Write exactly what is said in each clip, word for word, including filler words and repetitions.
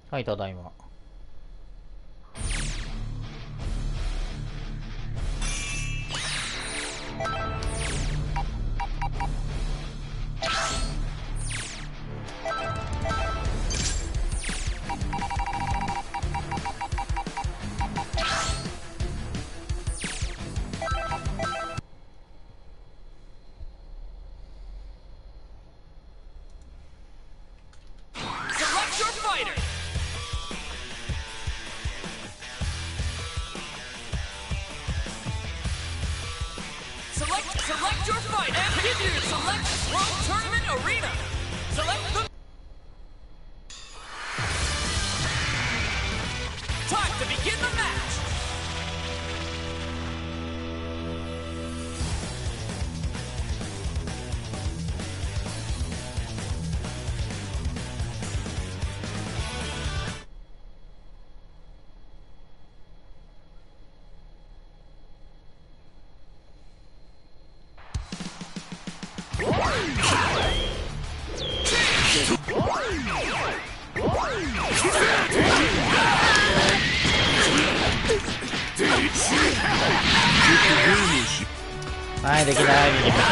はい、ただいま。はい、できない、右向き。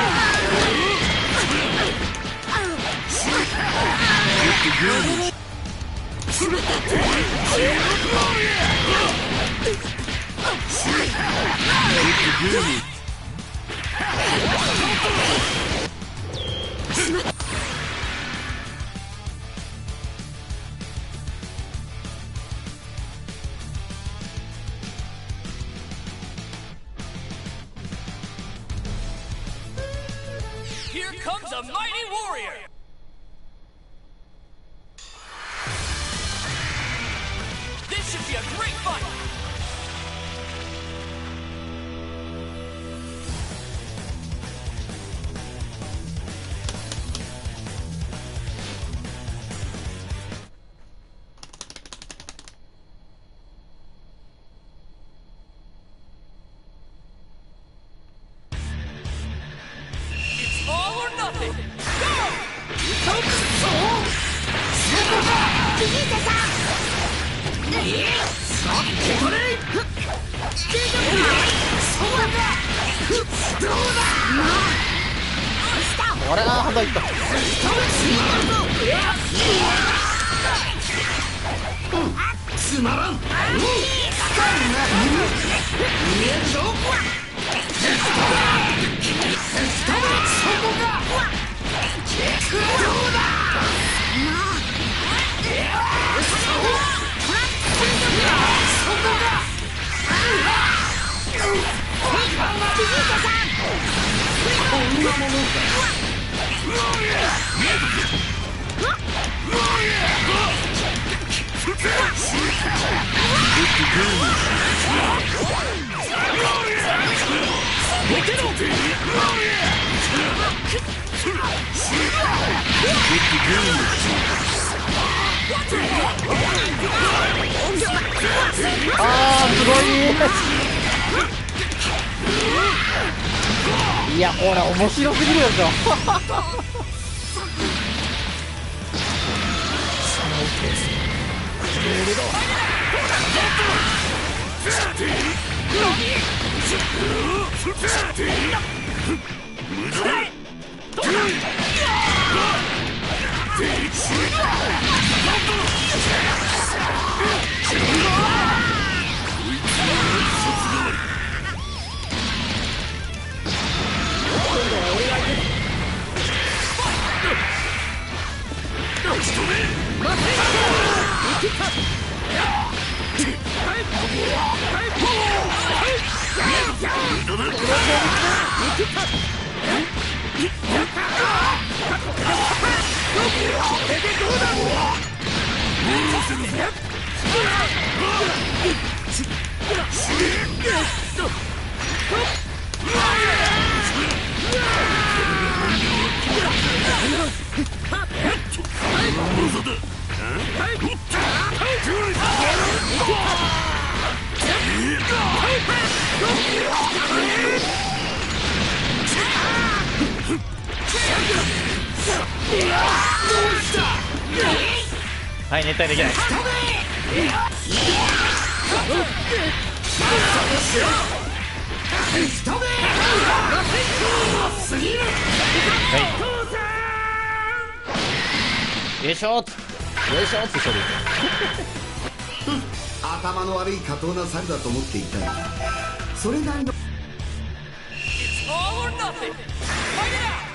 Here comes a mighty warrior! This should be a great fight! All or nothing! Go! 俺がハンドいった。 つまらん。見えるぞ。こんなものか。 あー、すごい。いや、ほら、面白すぎるでしょ。 はい、熱帯できない。はいよいしょーっつよいしょーって処理。 頭の悪い下等な猿だと思っていたが、それなりの It's all or nothing. Fight it out.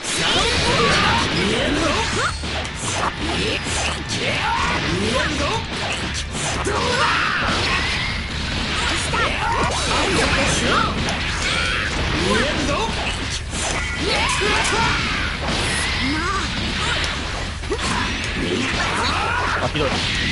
あ、ひどい。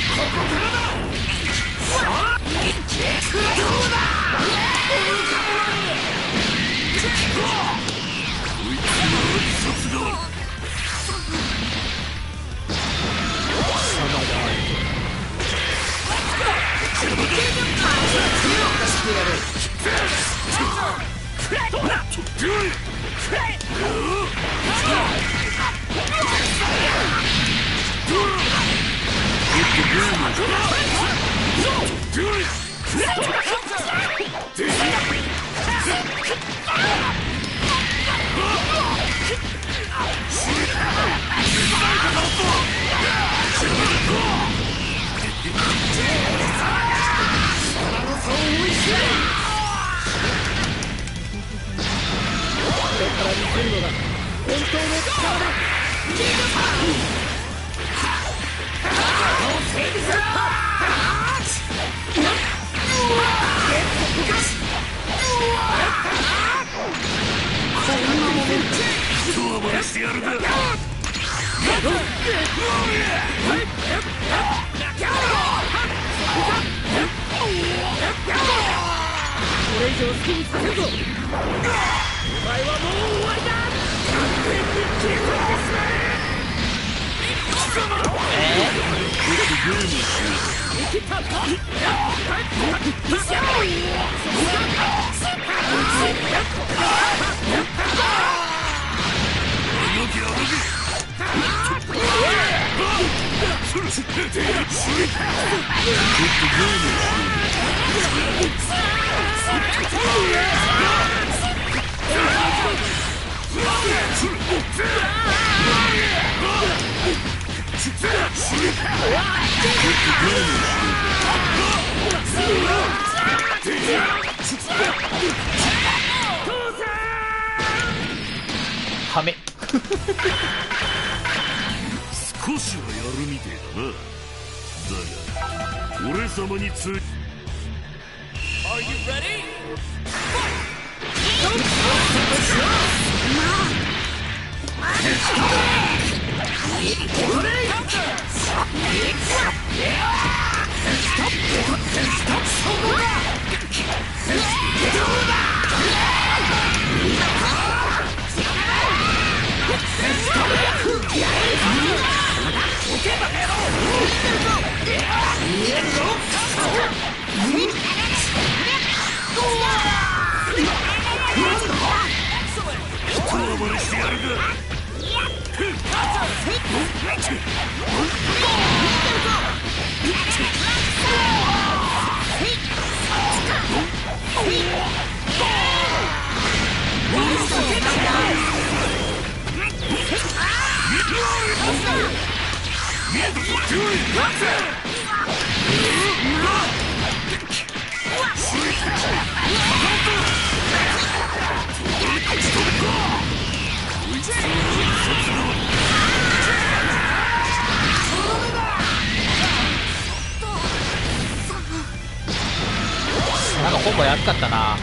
はめ少しはやるみてえだな。だが俺様につ Are you ready? なんかコンボやすかったな。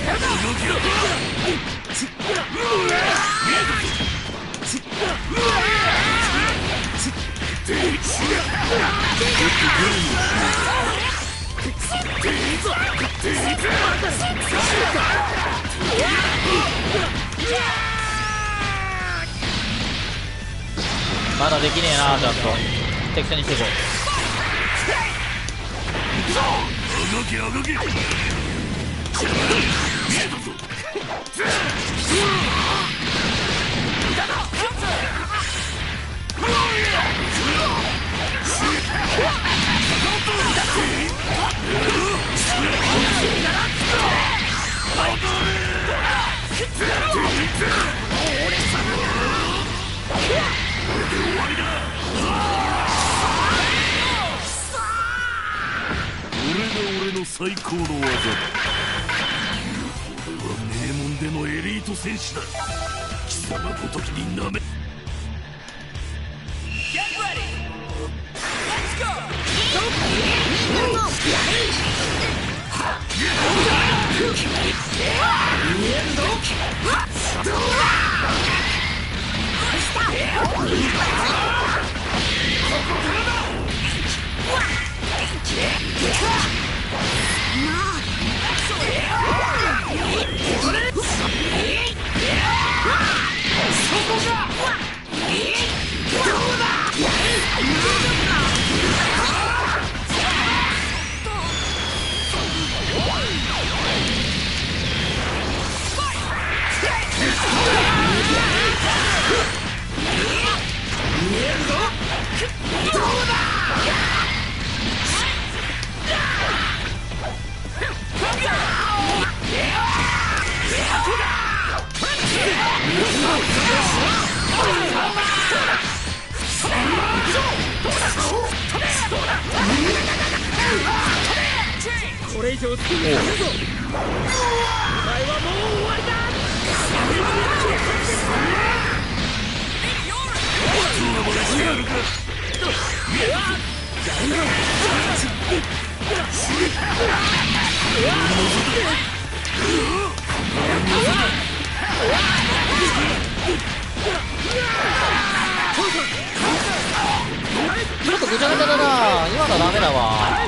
まだできねえな。ちゃんと適当にしていこあがけあがけ見えたぞ。俺が俺の最高の技だ。俺は名門でのエリート戦士だ。貴様ごときになめ。 Get ready! Let's go! これ以上突き抜かせるぞ。お前はもう終わりだ。 ちょっとぐちゃぐちゃだな。今のはダメだわ。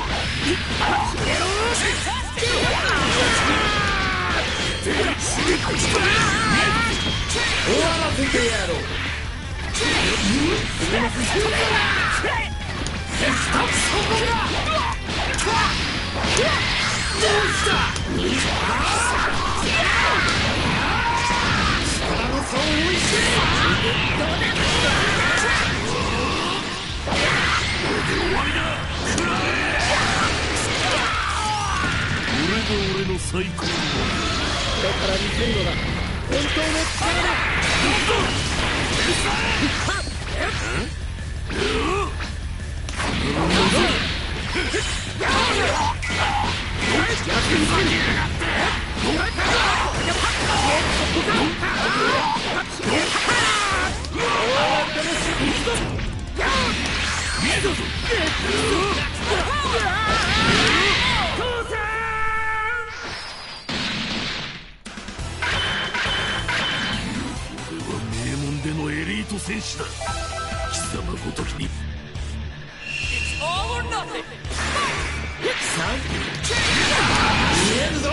終わらせてやろう。 俺が俺の最高の。 これから見せるのが本当の力だ。 名門でのエリート戦士だ。貴様ごときに。 It's all or nothing! 見えるぞ。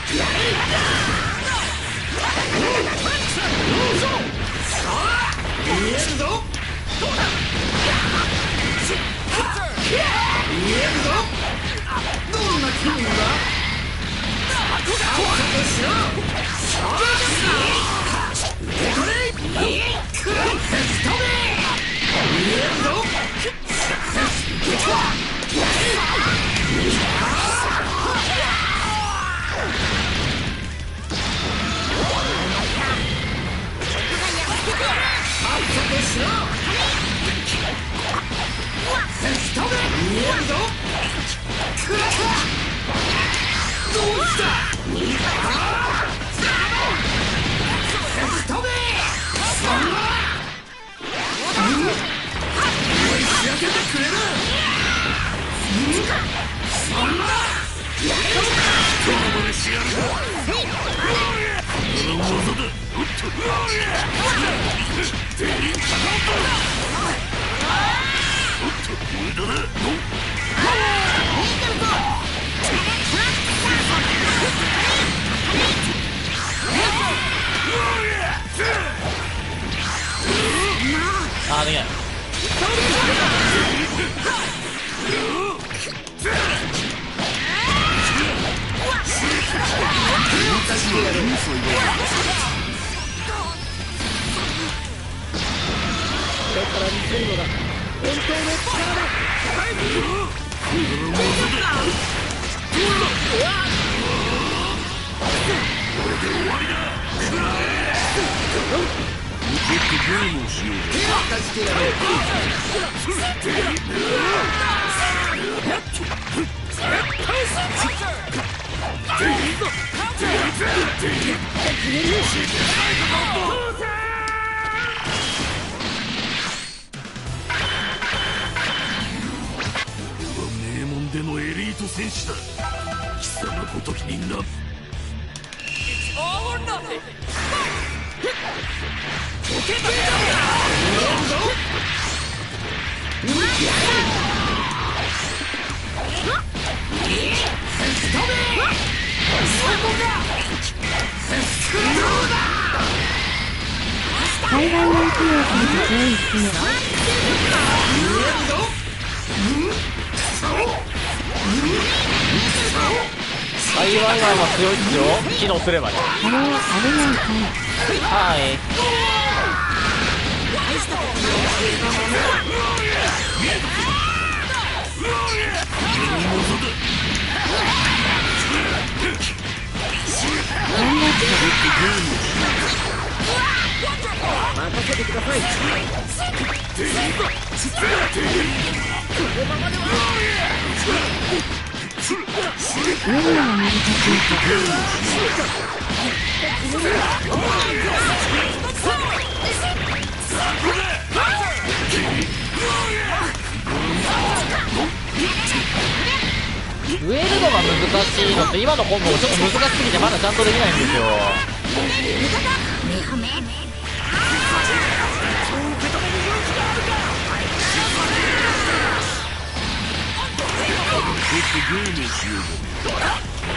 見えるぞ。見えるぞ。どんな気分だ。さっさとしろ。これ見えるぞ。 してやるか。技だ。おっと。デリンカノート。おっと無駄だ。 あーできない。 これから見せるのが本当の力だ。 これで終わりだ。ちょっとゲームをしよう名門でのエリート戦士だ。貴様ごときにな。 It's all or nothing. 海外人気をすると強いっすね。 台湾側は強いっすよ。機能すればね。 あれは危ないかい。 はい。 頑張って。 任せてください。 上には難しいけど。 植えるのが難しいのって今のコンボちょっと難しすぎてまだちゃんとできないんですよ。 ゲームをしようぜ。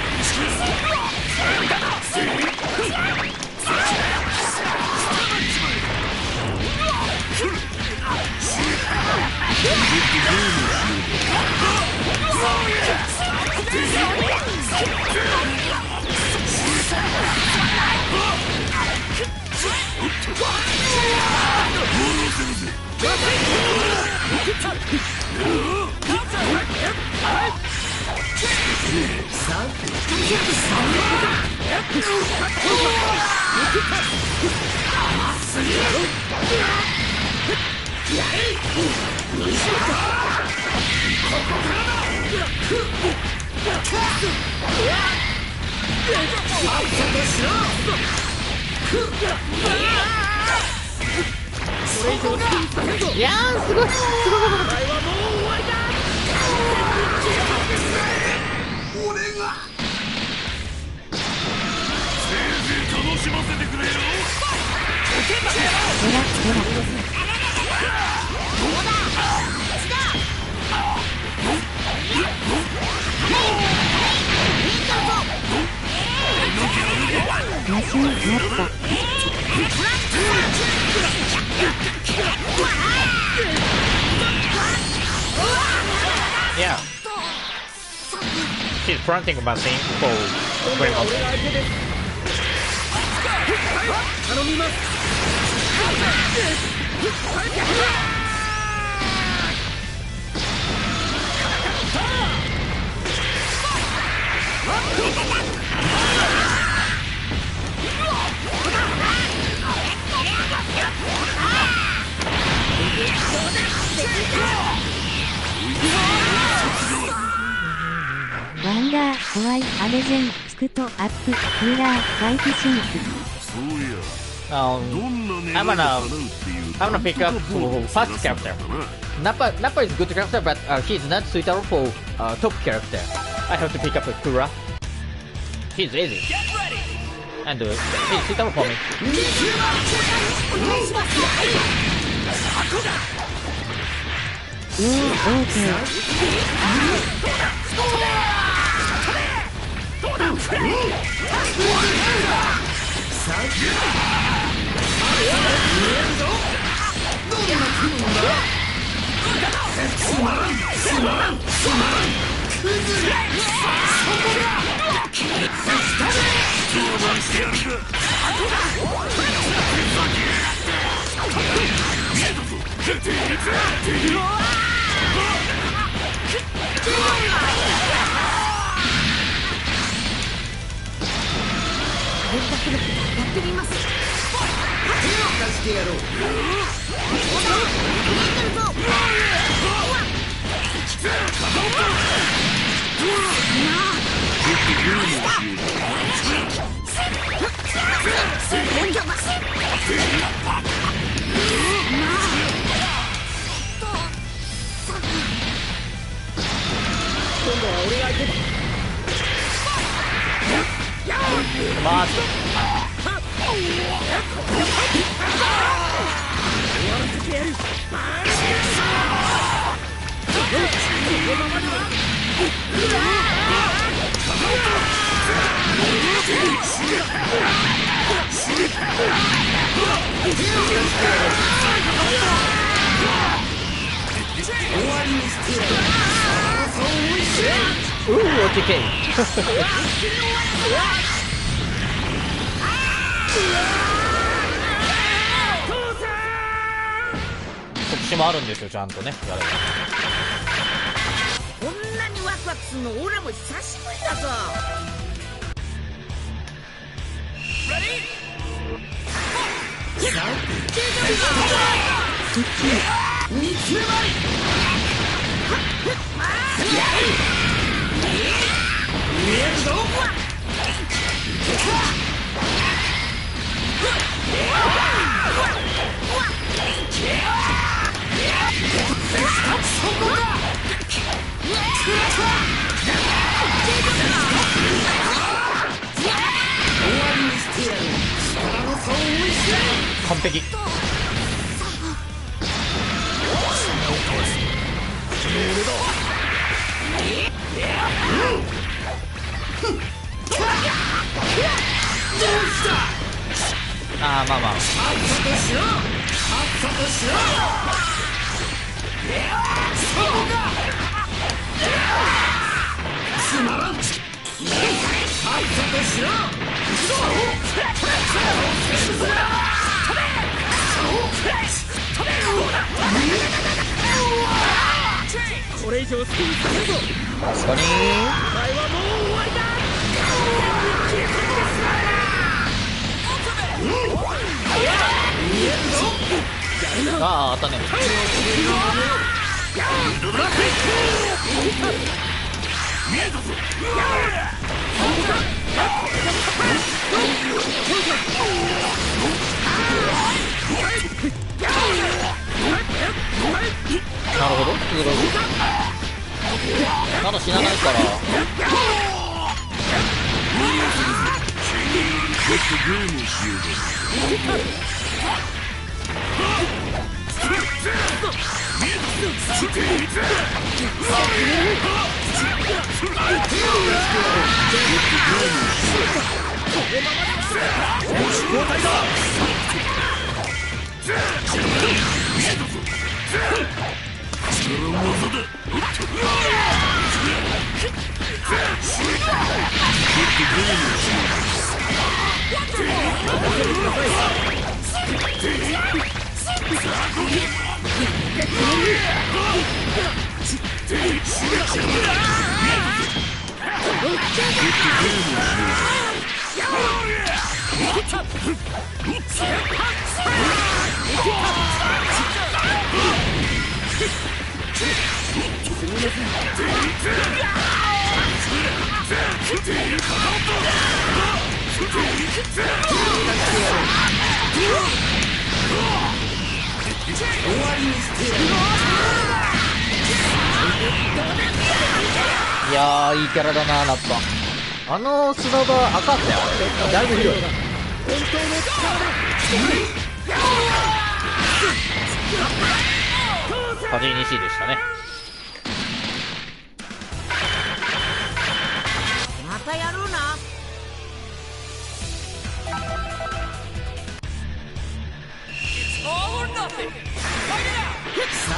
いやーすごいすごい。 楽しませてくれよ。 ほらほら。マシンなった。 Yeah. She's fronting machine for very much. 頼みます。 ワンダー、ホワイ、アレゼン、スクト、アップ、クーラー、ファイトシンク。 そういや。 Um, どんな I'm 願い gonna を叶うっていう I'm gonna pick up for fast character. Nappa Nappa is good character, but uh, he's not suitable for uh, top character. I have to pick up Kura. He's easy. Get ready. And do it. Please, sit down for me. うーん、オーケー。 マジうー、オッケーケー。特殊もあるんですよ、ちゃんとね。やればこんなにワクワクするの俺も久しぶりだぞ。 Ready? 完璧。ああ、まあまあ。 これ以上好きにさせるぞ。 確かに。 お前はもう終わりだ。 ああ、あったね。なるほど、通路まだ死なないから。いやー、いいキャラだな、ラッパ。 あの砂場あかんねあれだいぶ広い。 本当の力だ。 カジーニシーでしたね。 またやろうな。 It's all or nothing. Fight it out.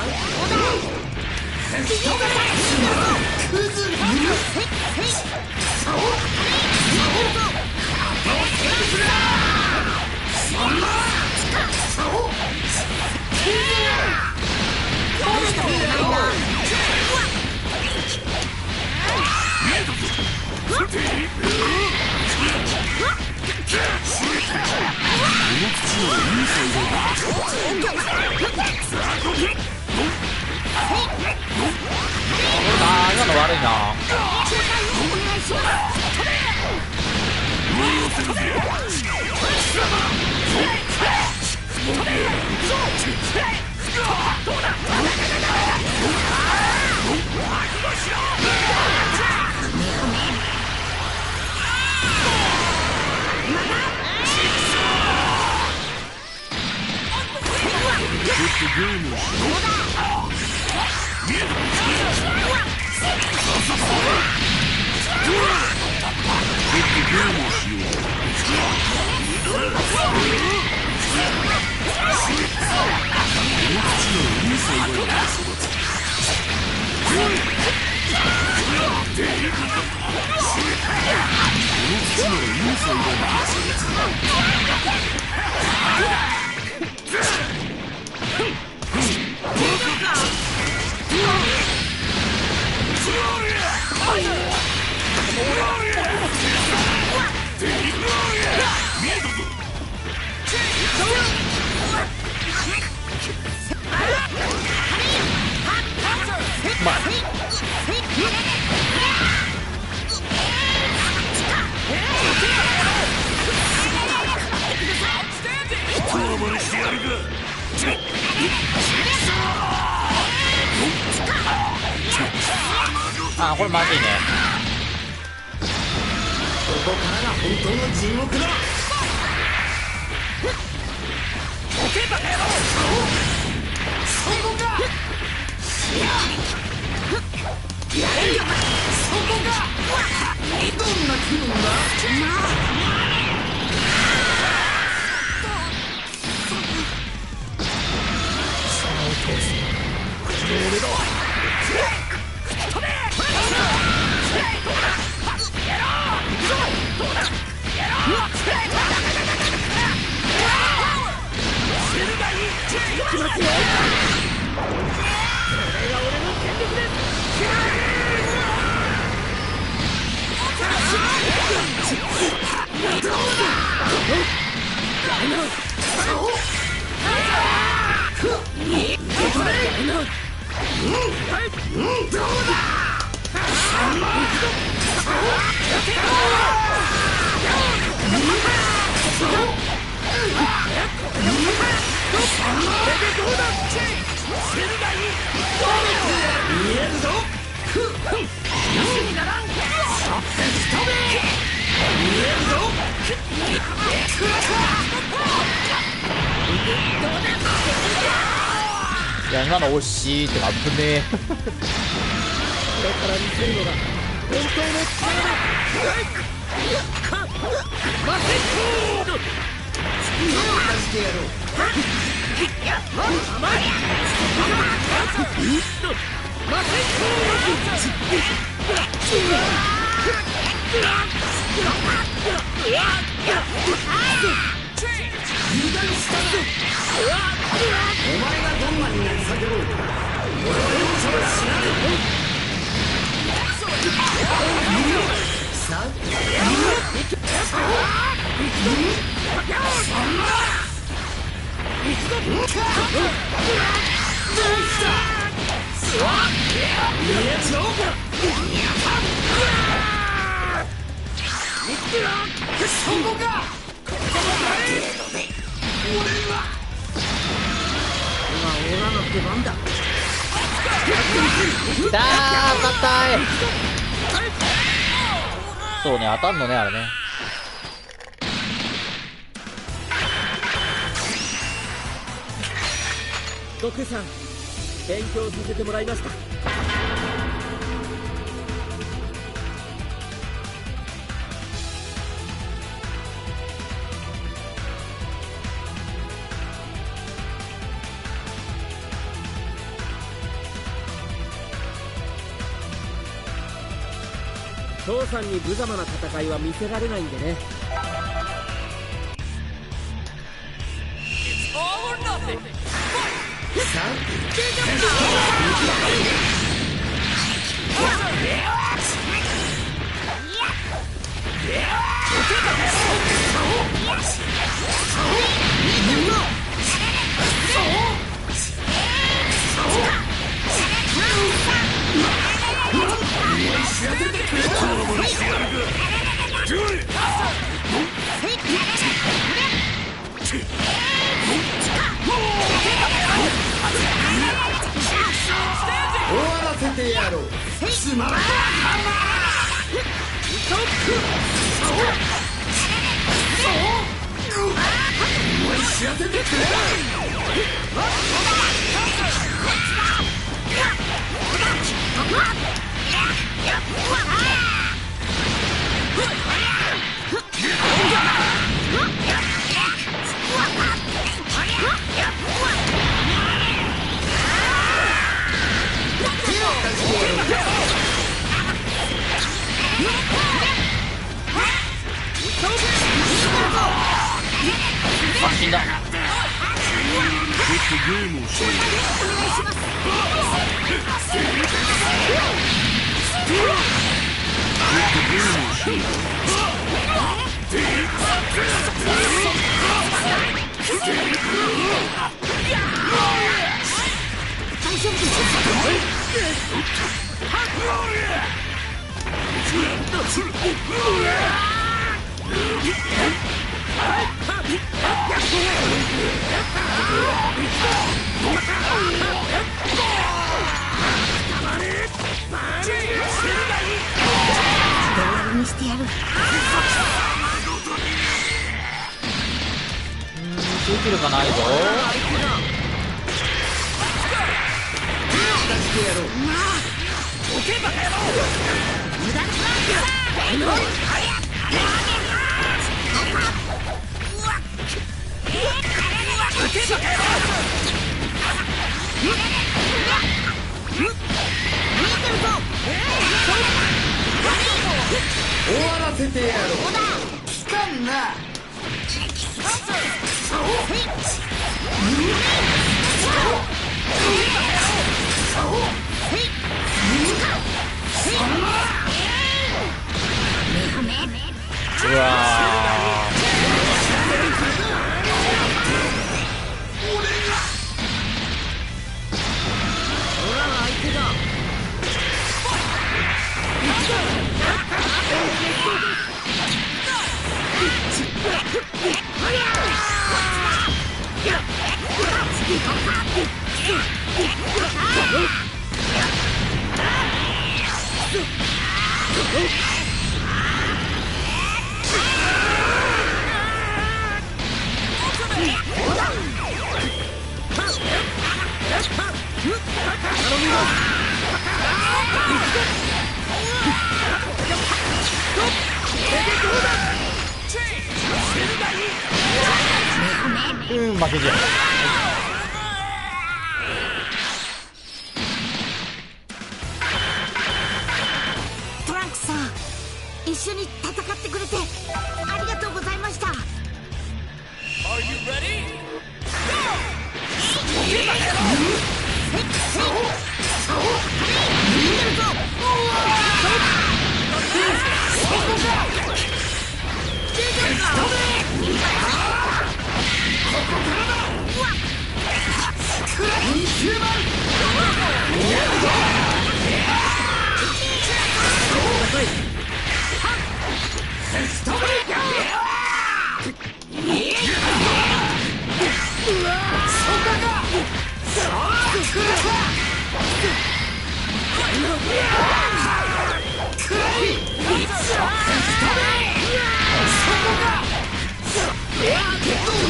あー今の悪いな。あーこれまずいね。 ここからが本当の地獄だ。そこか。そこか。どんな気分だ。 いや今の惜しいってか危ねえ。 これから見せるのが本当の力だ。かマセコード。 してやろう。 甘い。マセコお前がどんなに泣き叫ぼうか、俺は容赦は知らない。さあそこか。今オラの出番だ。 だー硬い。 そうね、当たんのね、あれね。 悟空さん、勉強させてもらいました。父さんに無様な戦いは見せられないんでね。 It's all or nothing. 終わらせてやろう。すまん。思い知らせてくれ。 あ、死んだ。 ちょっとゲームをしよ集中力がないぞ。 終わらせてやろう。聞かんな。 うわーうん、負けじゃん。 トランクさん、一緒に戦ってくれてありがとうございました。 Are you ready? くらい。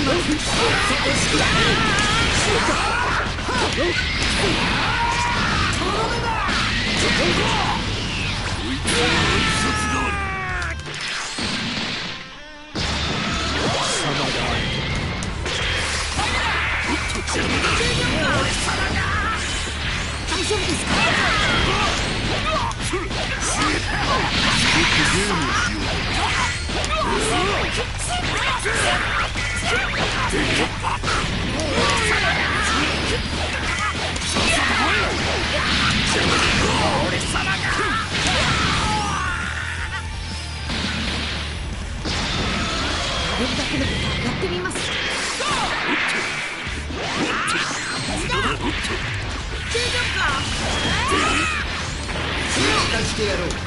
大丈夫ですか？これだけのことはやってみます。大丈夫か？ 出してやろう。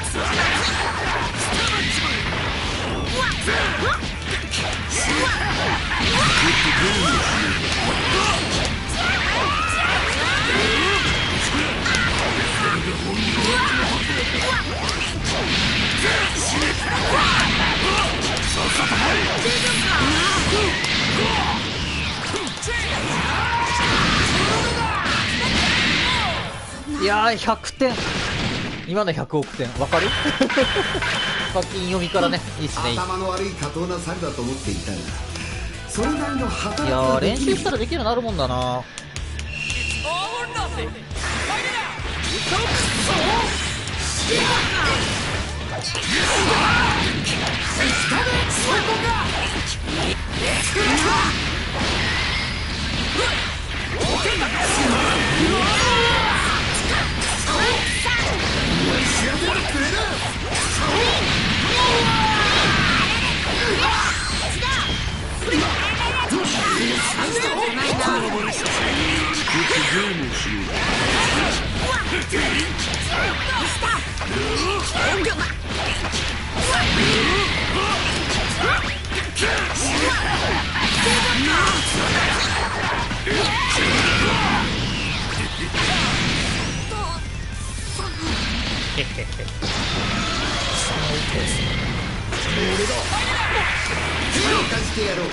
いやーひゃくてん、今のひゃくおくてんわかる課金読みからね、いいっすね。い頭の悪い下等な猿だと思っていたが、それなりの働きやー練ができる。 習したらできるようになるもんだな。 All or nothing. Fight it out. 出してやろう。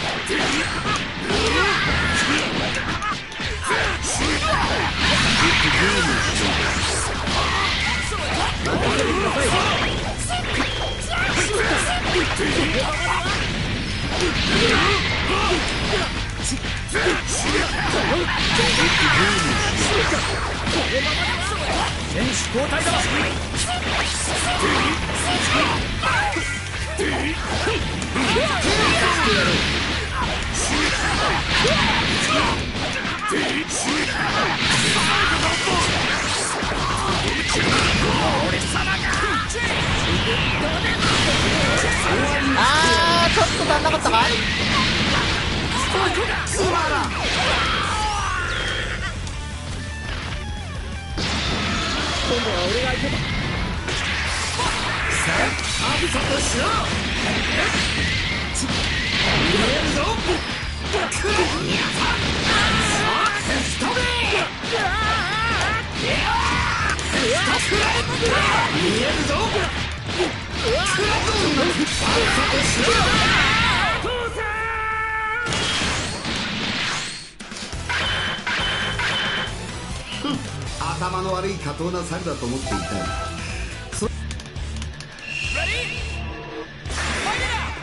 選手交代だ。 あーちょっと足んなかったかい。 今度は俺が行けば。 頭の悪い下等な猿だと思っていたが、 Ready? Fight it out.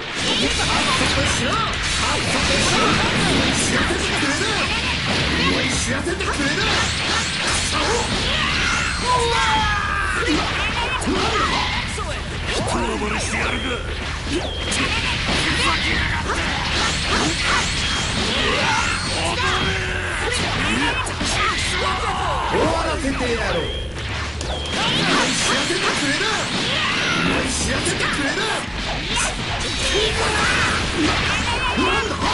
知らせてくれな。終わらせてやろう。知らせてくれな。知らせてくれな。なんだ。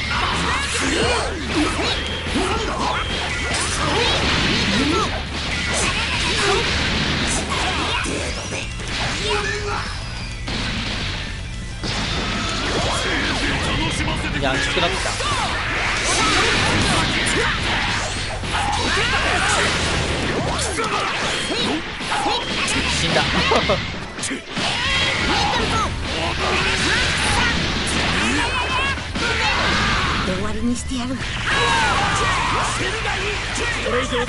いやきつくなってきた。死んだにしてやる。 これ以上手に入れろ。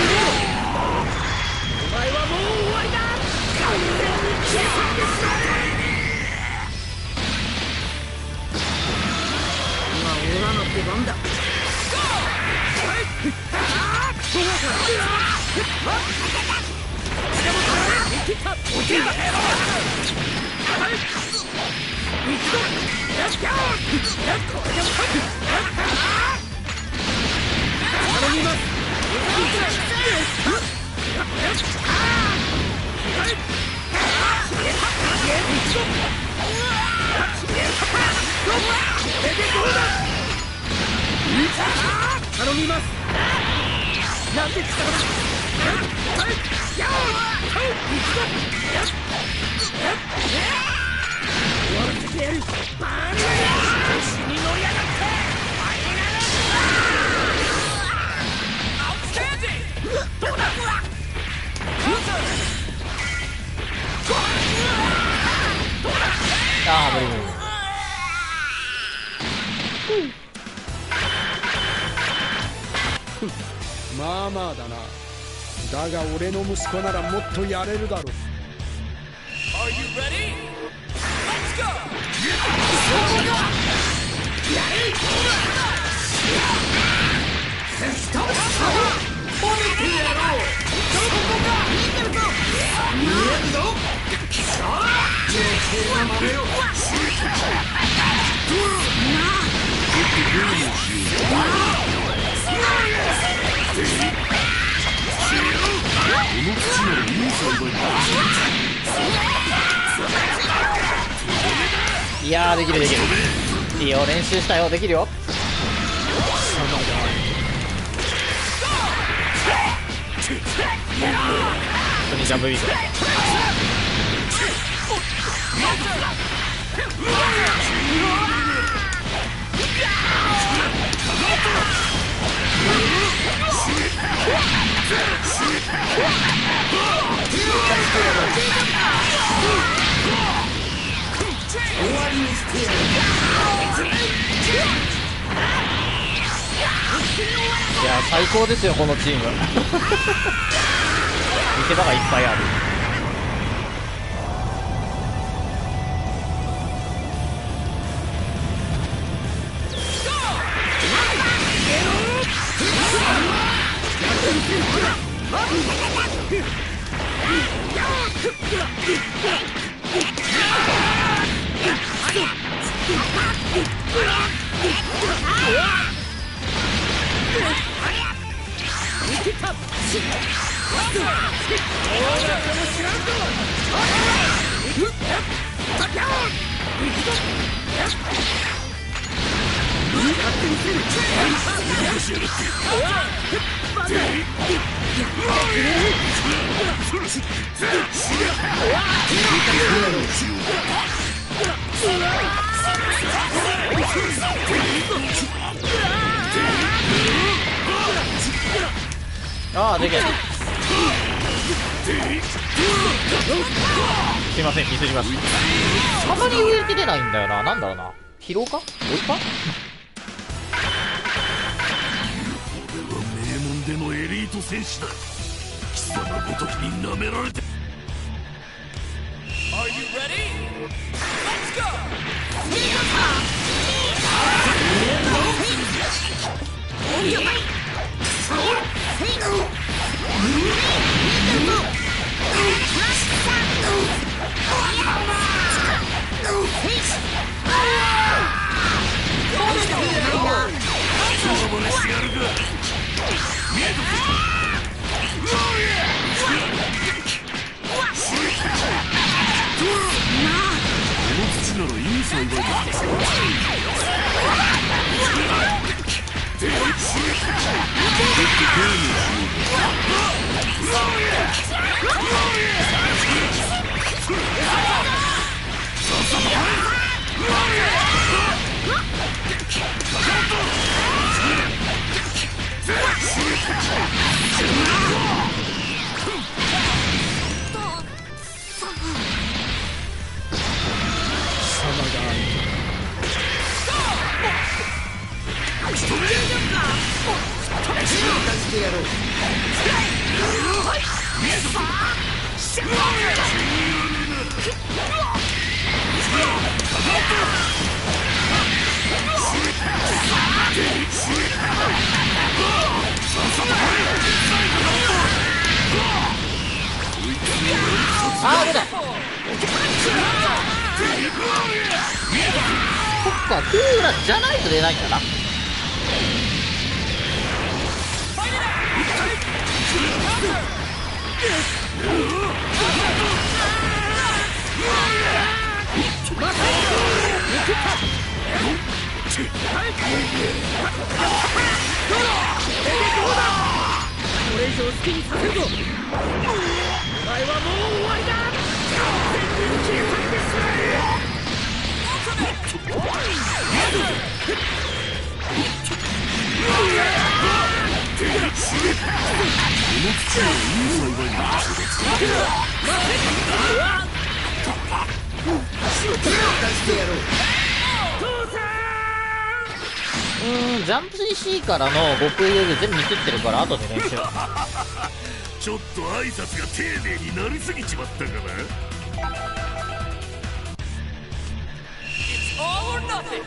お前はもう終わりだ。完全に消え去ってしまえ。 今オラの出番だ。 頼みます。なんで力だ。終わらせてやる。バーン死に乗り上がってああ無理無理無理。 まあまあだな。だが俺の息子ならもっとやれるだろう。 Are you ready? Let's go! いやーできるできる。いいよ、練習したよ。できるよ。本当にジャンプビート。いや最高ですよこのチーム。見せ場がいっぱいある。ああでけえ。すいませんミスりました。たまに上出てないんだよな。なんだろうな、疲労か追いか。 俺は名門でのエリート戦士だ。貴様ごときに舐められて。 Are you ready? Let's go! ならいい幸いだ。貴様やろう。 あー出ない。そっか、クーラじゃないと出ないんだな。 これ以上好きにさせるぞ。お前はもう終わりだ。全面切り裂いてしまえ。 うーん、ジャンプ シーシー からの極意で全部見切ってるから後で練習。 ちょっと挨拶が丁寧になりすぎちまったかな。 It's all or nothing.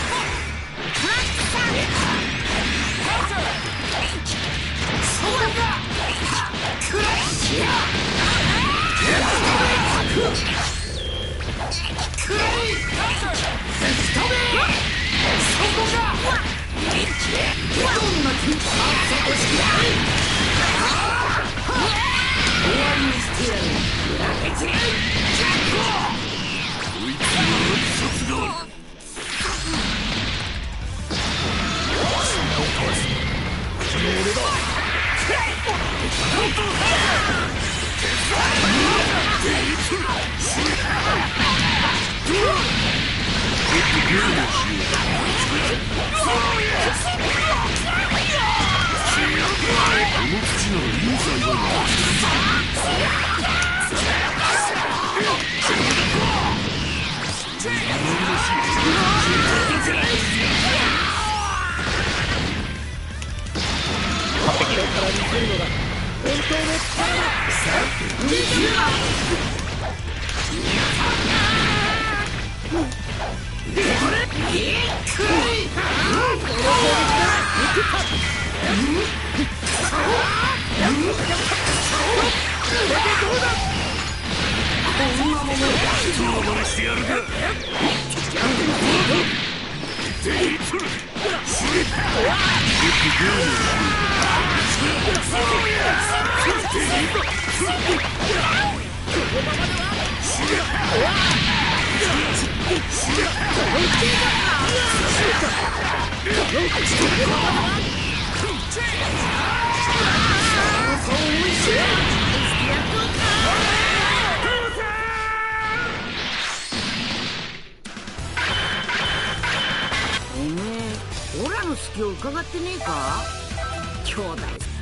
おめえオラの隙を伺ってねえか兄弟。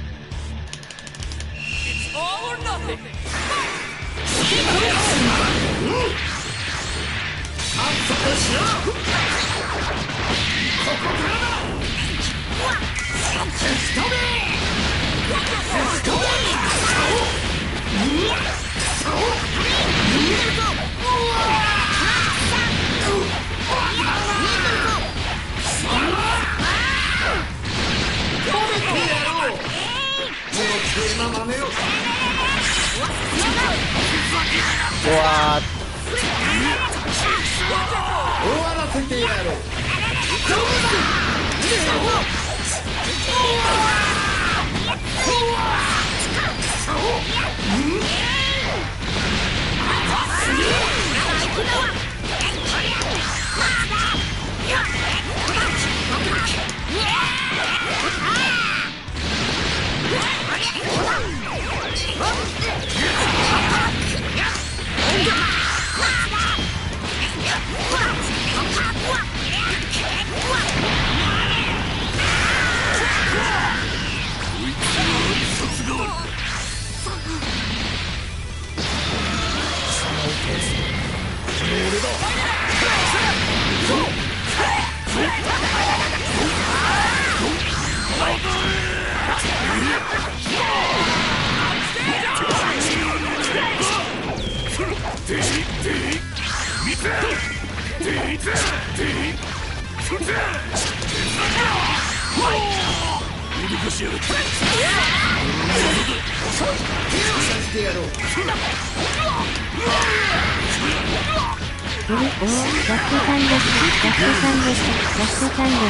It's all or nothing. うわー、 終わらせてやろう。 こ脅かしやがった。 してやろう。 ブルオー、ラストさんです。ラストさんです。ラストさんです。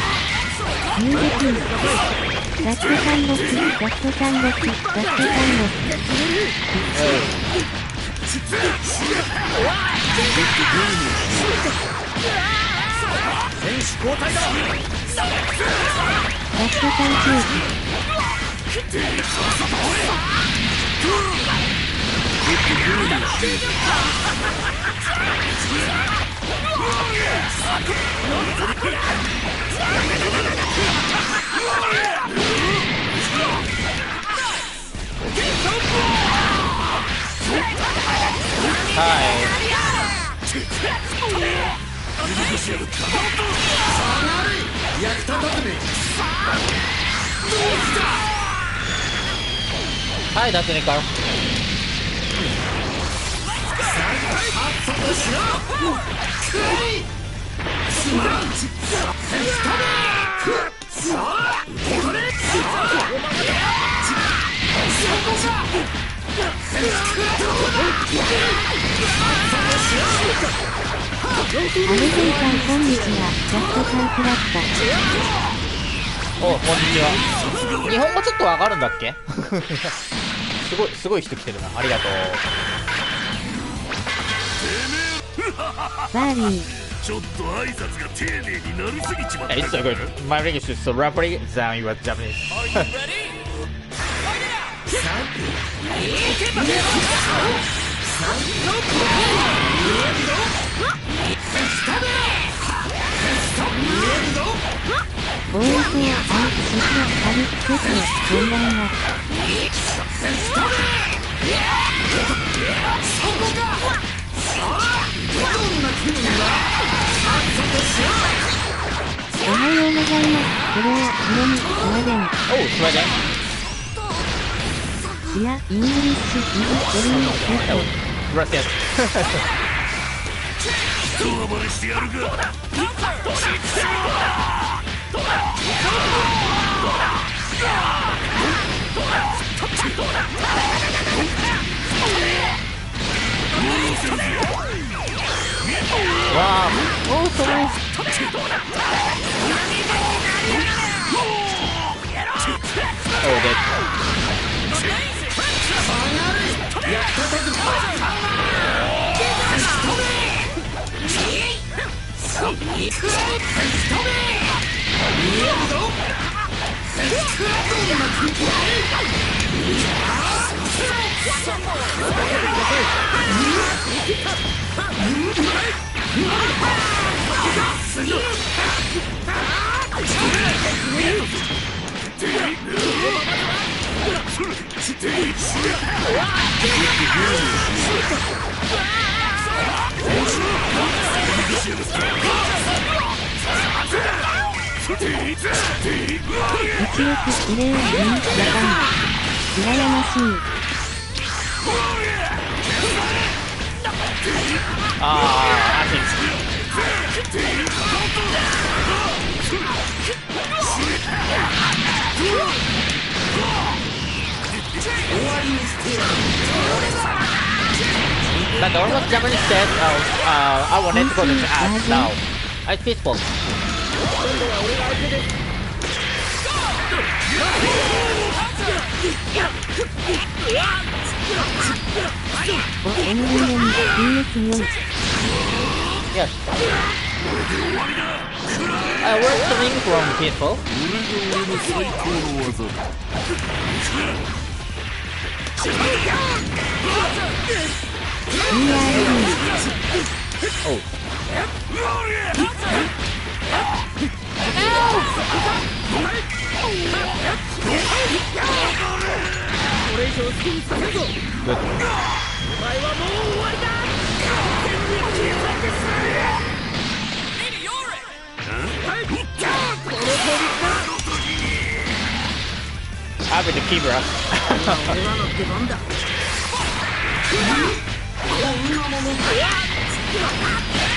ミュージキン。ラストさんです。ラストさんです。ラストさんです。 選手交代だ。 ラストさんきゅう。 役立たずめ。 はい、だってねから。 アルゼンさんこんにちは。ジャストさんクラッカ。 お、こんにちは。日本語ちょっとわかるんだっけ？すごい、すごい人来てるな。ありがとう。 バーリー。 ちょっと挨拶が丁寧になりすぎちまった。 It's so good. My English is so rapidly than your Japanese. Are you ready? Fight it out! おおそう、あい、しし、ある、ちょっと、問題は。おはようございます。これは、ヒロミ、スワデン。 Oh, Sweden. いや、イングリッシュ、イズ、オリン、レッ Gracias. 人暴れしてやるか。 わー、おー、それ。Oh, dead. 一億、きれい、に、わかん。羨ましい。 あー、足。But the almost Japanese said, uh, uh, I wanted to go to the ass now. It's peaceful. お、エンディングに ビーエスよん。 Yes. I was coming from peaceful. 俺が俺の最高の技だ。 イーアールディー。 Oh. これ以上好きにさせんぞ。お前はもう終わりだ。全部消え去ってしまえ。 はい、この攻撃だ。 I'll be the Kibra. 俺らの出番だ。こんなもの。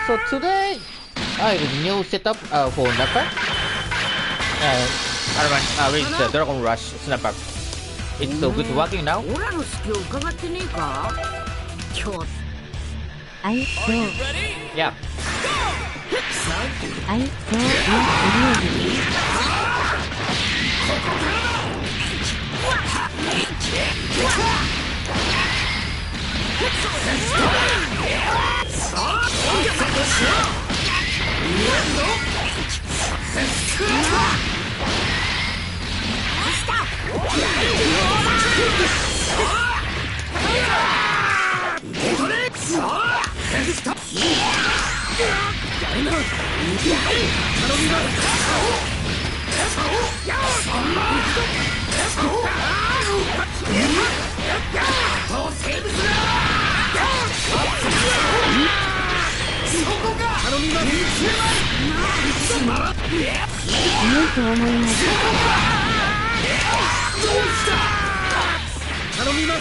so today I have a new setup uh, for Nappa. Uh, uh, with the Dragon Rush Snapback. It's so good working now. オラの隙を伺ってねえか今日あいそう Ready? Yeah. あいそういやとりあえず 強いと思います。 頼みます。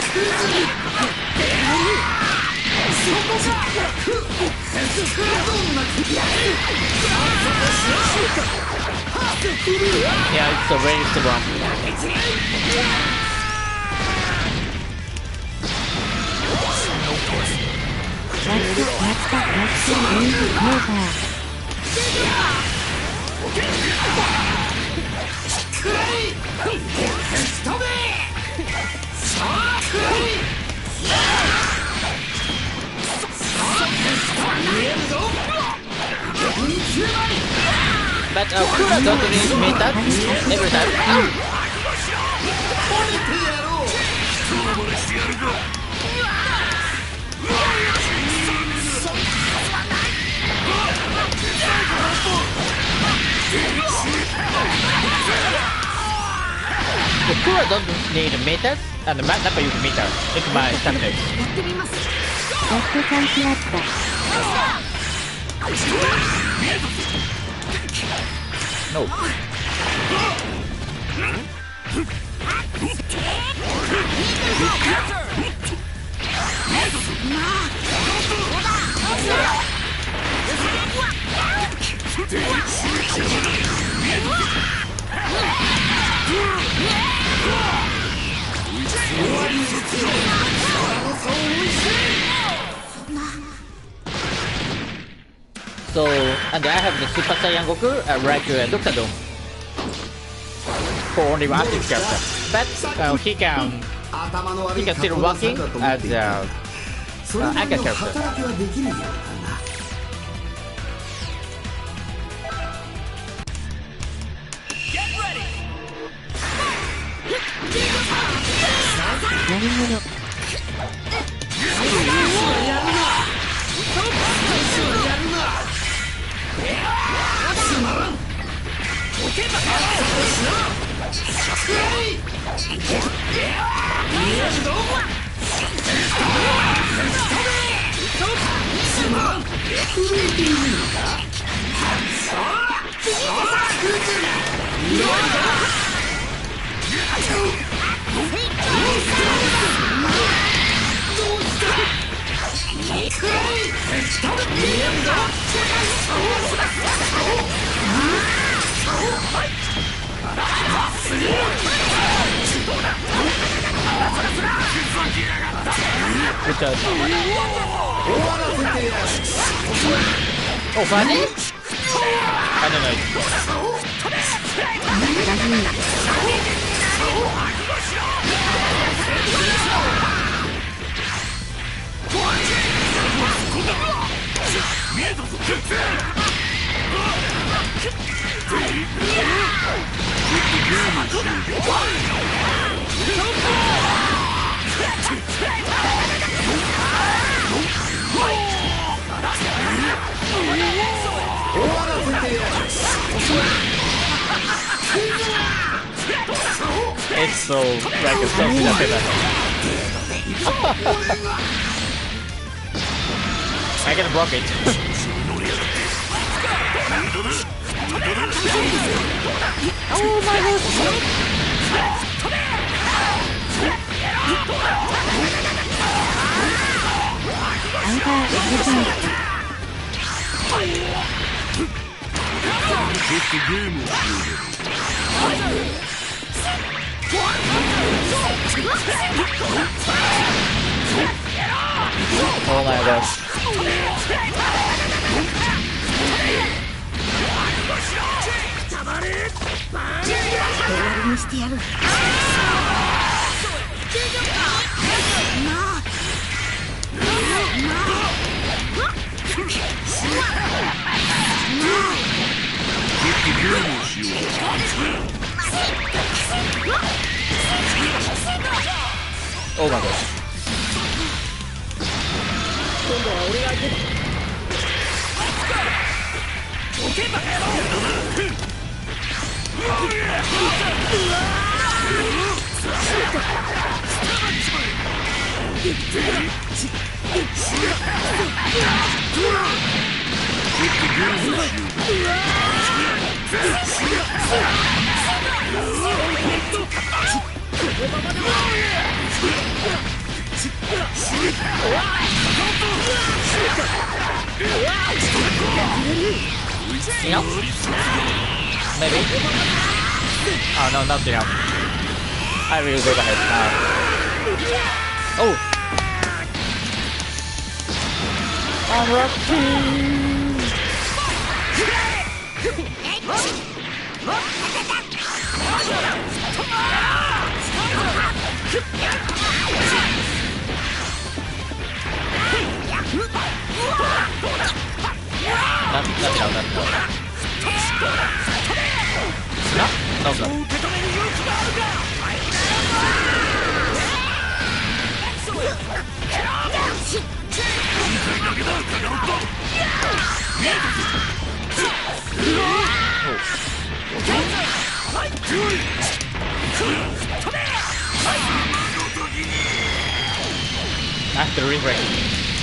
Yeah, it's a very strong. やったやったやったレイジクローバー But uh, Kura don't really mean that every time. The Kura don't need meters and the map never use meter. It's my subject. やってみます。 やっと感じらった No. So, and I have the Super Saiyan Goku, uh, Raikou, and Doctor Doom for only one active character. But uh, he can he can still working as a uh, anchor character. Get ready! なるほど Good job. Oh, funny? I don't know. ダメ It's so like a selfie that I can block it. Oh my god! アンカー出てますゲームをしよ Oh my gosh. 終わりにしてやる。なあゲームをしよう。 Oh my gosh. 今度は俺が行く。 You know? Maybe? Oh no, not enough. I will go ahead now. Oh! I'm rocking! Not, not now, not now. No, no, no. After refreshing.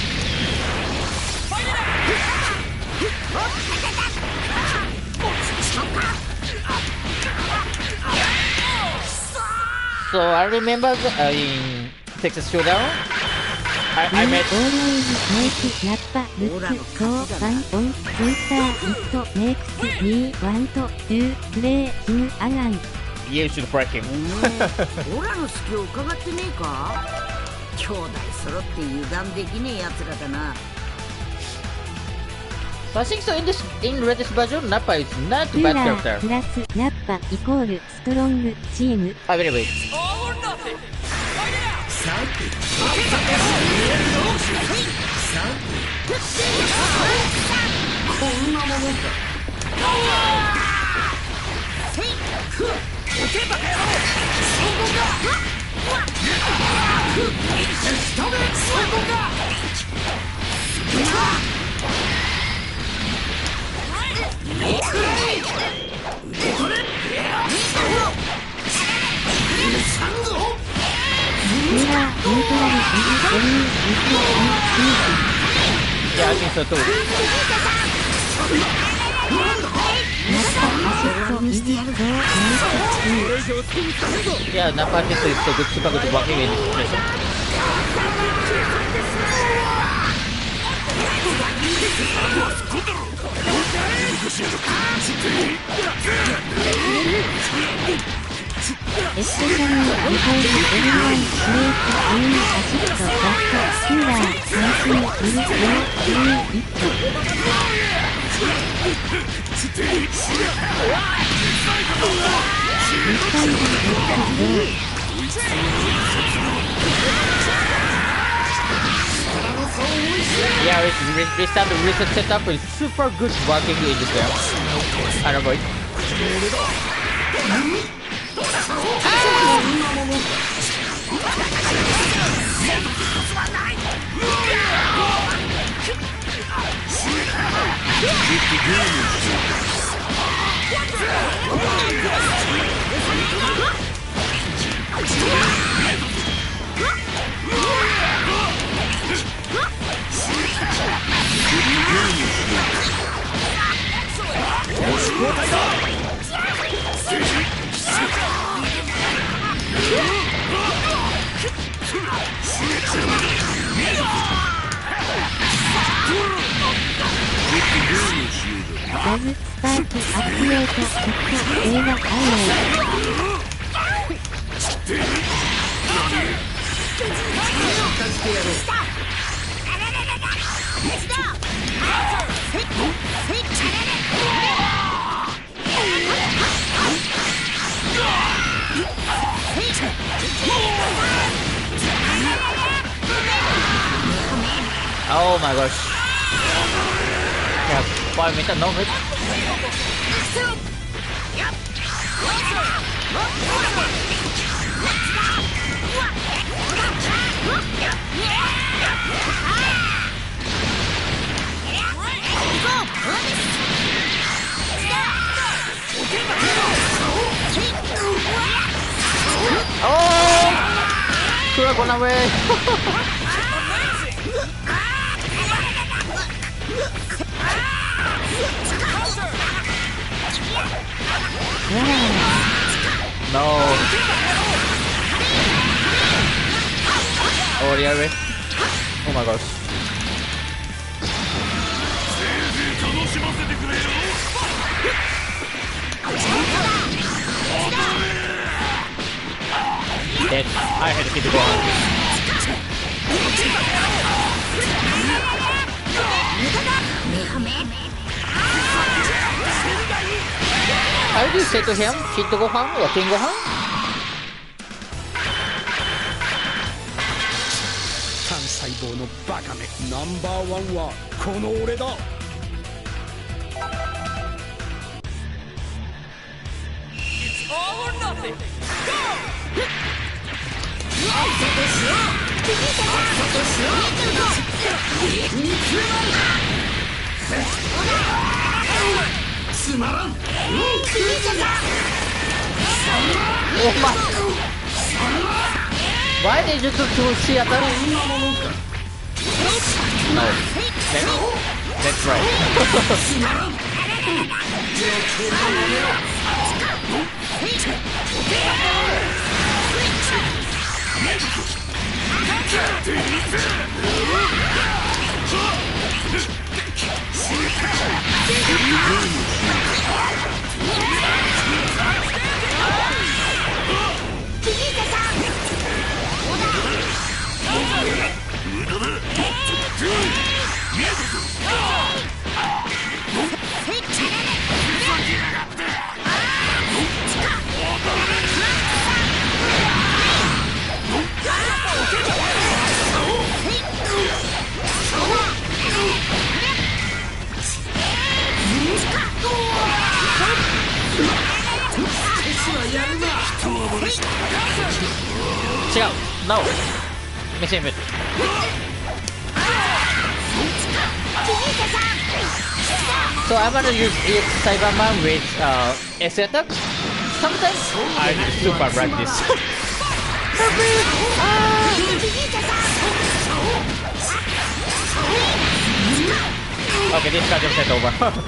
So I remember the, uh, in Texas Showdown, I, I met. Always make Nappa look so fun on Twitter. It makes me want to play him again. You should break him. オラの好きを伺ってねえか。兄弟揃って油断できねえ奴らだな。 So I think so in this in Redis version, Nappa is not a bad クーラー character. プラスナッパイコールストロングチーム。 I believe it. All or nothing. Fight it out. こんなものか。 クーラーニュートラルイズエリーイズアンチーズ。 Yeah, I think so too. ナッパアシストイズそうナイスチーム。 これ以上好きにさせるぞ。 Yeah, Nappa is so good, super good working in this situation. Especially because everyone creates new assist that Cooler Fancy will not do it. Yeah, it's re restart the reset setup is super good working in this game. I don't know it. ラブスパークアップデートきっと映画関連 Oh my gosh. Yeah, five meter no hit. Oh! Should have gone away. No. Oh, really? Oh my gosh. Dead. I had to keep it going. How do you say to him? Hit Gohan or King Gohan? 単細胞のバカめナンバーワンはこの俺だ It's all or nothing. Go! つまらん Oh my! Why did you do two see at that? No. That's, that's right. Check out. No. Missing it. So I'm gonna use it Cyberman with uh, S attack. Sometimes I super like this. Okay, this guy just set over.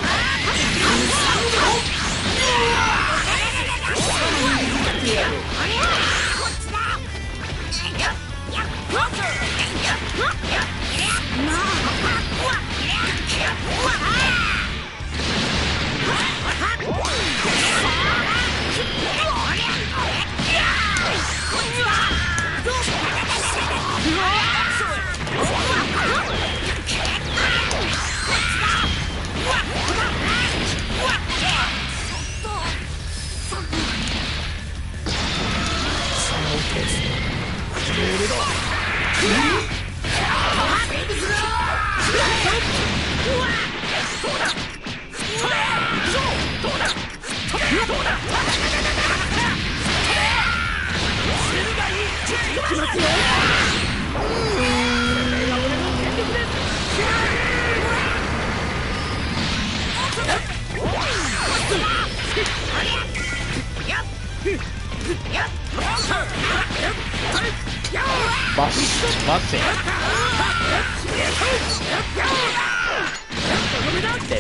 Boss, boss it. Dead.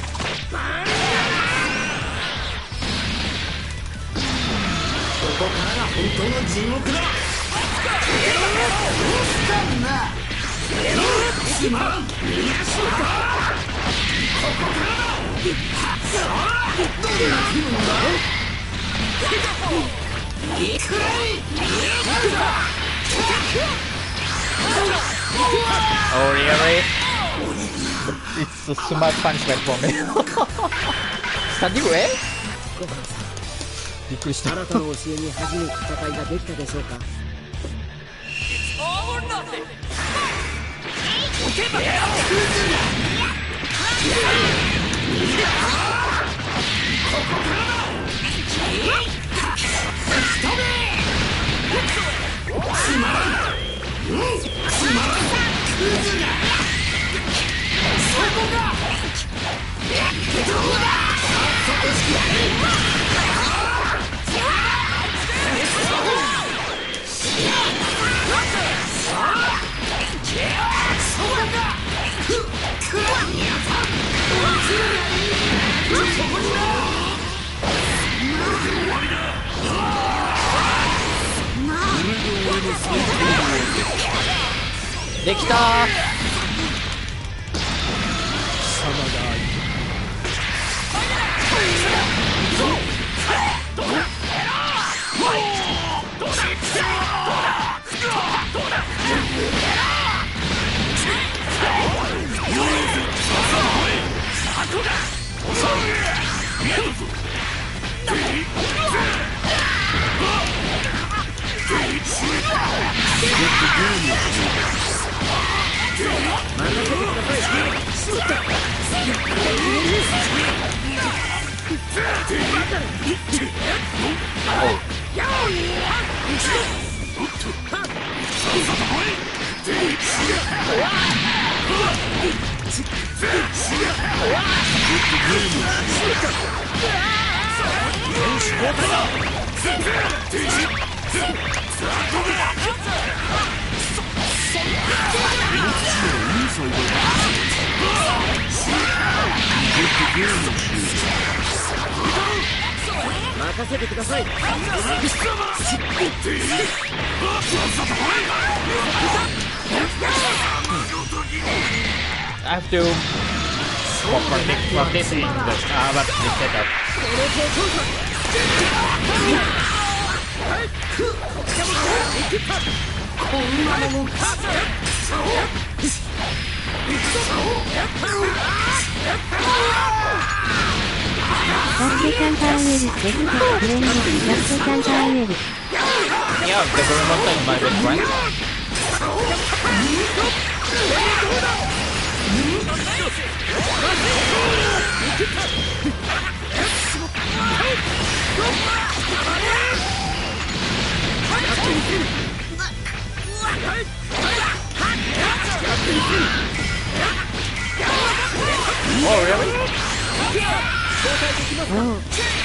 Oh really? It's a smart punishment for me. Standing way? びっくりした。 あなたの教えに恥じぬ戦いができたでしょうか。 It's all or nothing. できたー。 任せてください。 I have to protect from this in the uh, but this setup. Yeah, the Goromonta is my best friend. Oh, really? Oh.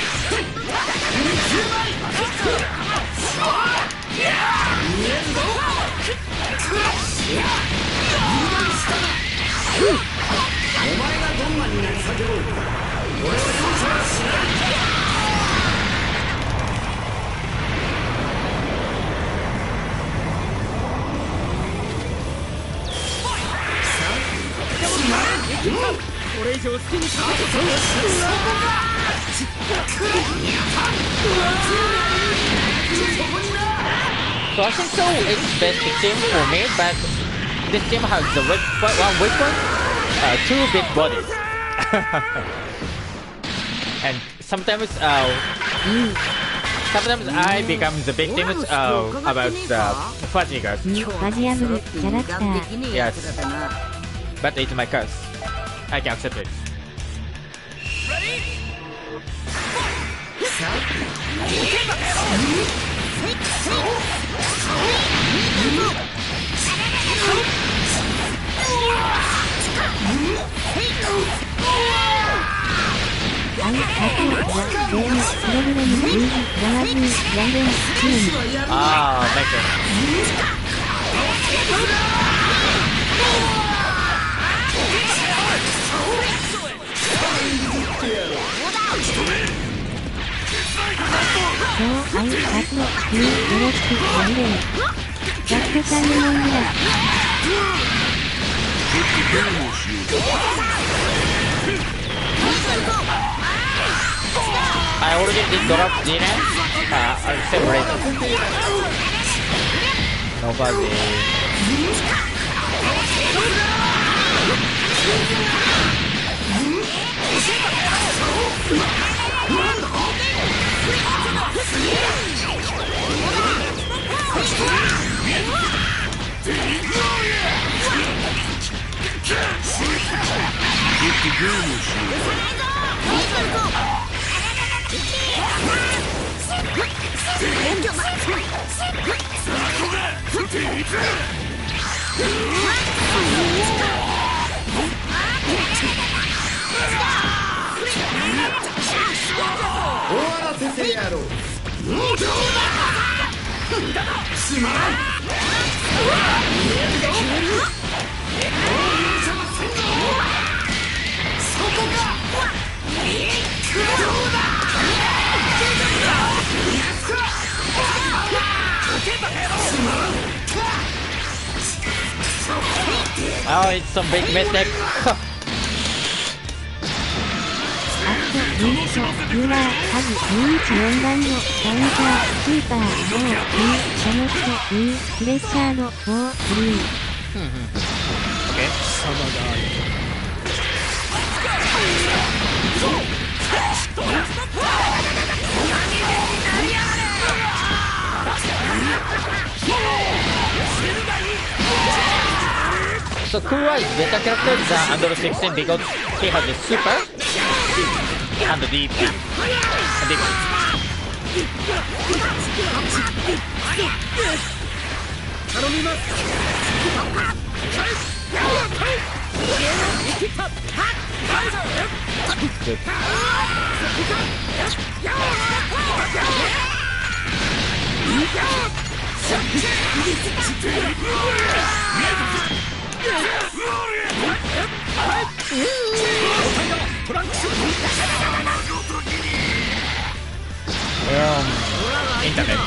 So I think so it's best team for me, but this team has the weak, one weak point, uh, two big bodies. And sometimes uh, sometimes I become the victims uh, about the fuzzy girls. Yes, but it's my curse. I can accept it. Ah, make it. already drop D N A? Uh, separate. Nobody. Oh, it's some big mistake. アットリンクトユーアーハグにいちよん番のカウンタースーパーオーにシャノットにプレッシャードフォースリー Okay. So Kura is better character than Android sixteen because he has a super and D P. And D P. Good. Um, internet.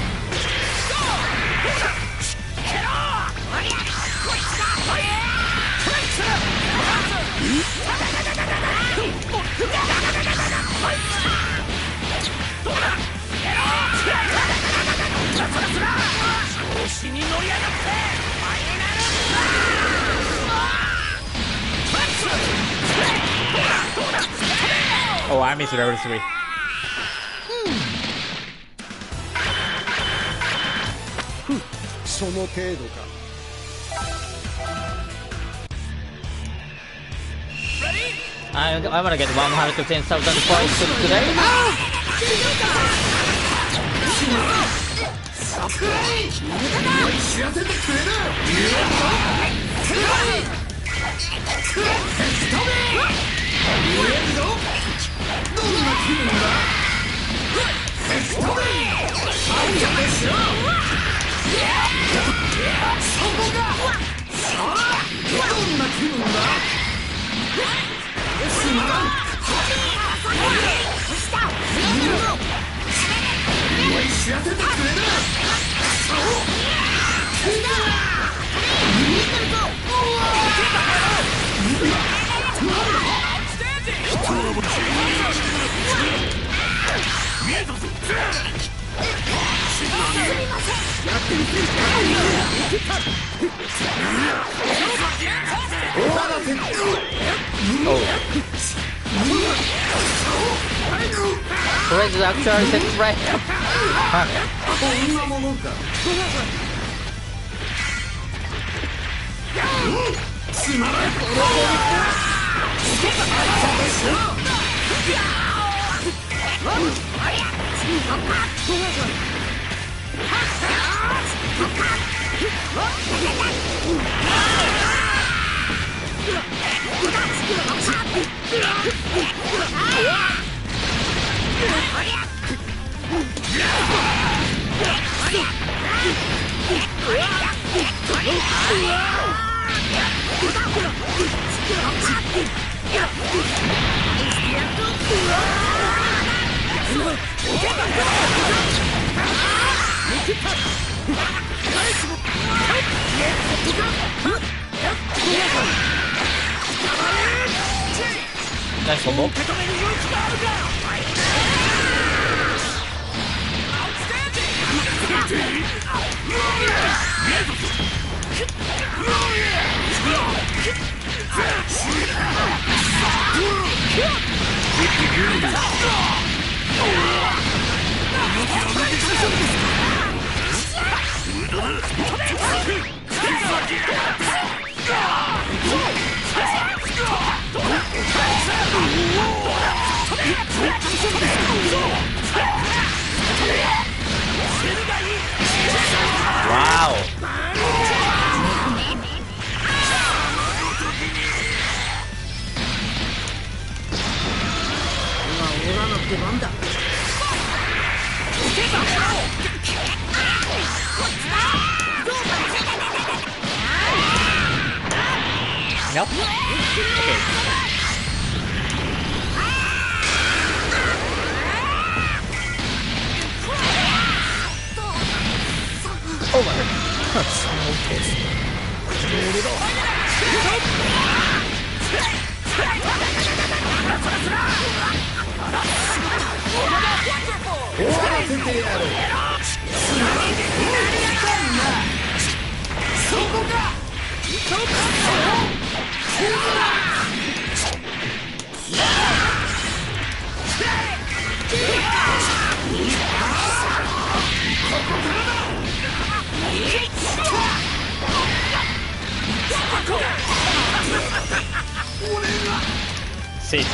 Oh, I missed level three. I, I wanna get one hundred ten thousand points today. Where's the actual set right? Nice combo. 와우. Nope. Okay. Over. Sit.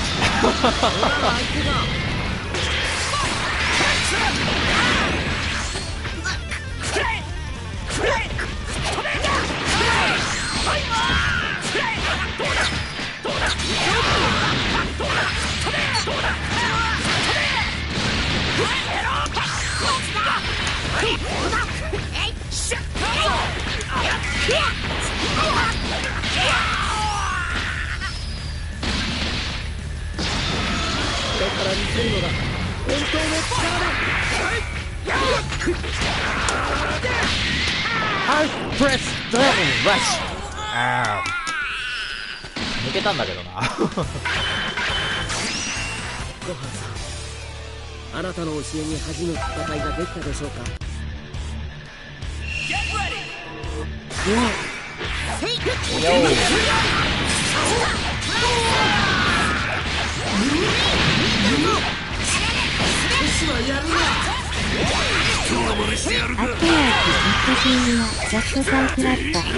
Hard press dragon rush. ああ。抜けたんだけどな。 ごはんさん、あなたの教えに恥じぬ戦いができたでしょうか。 あとやきずっと君はジャストサイクラッタ。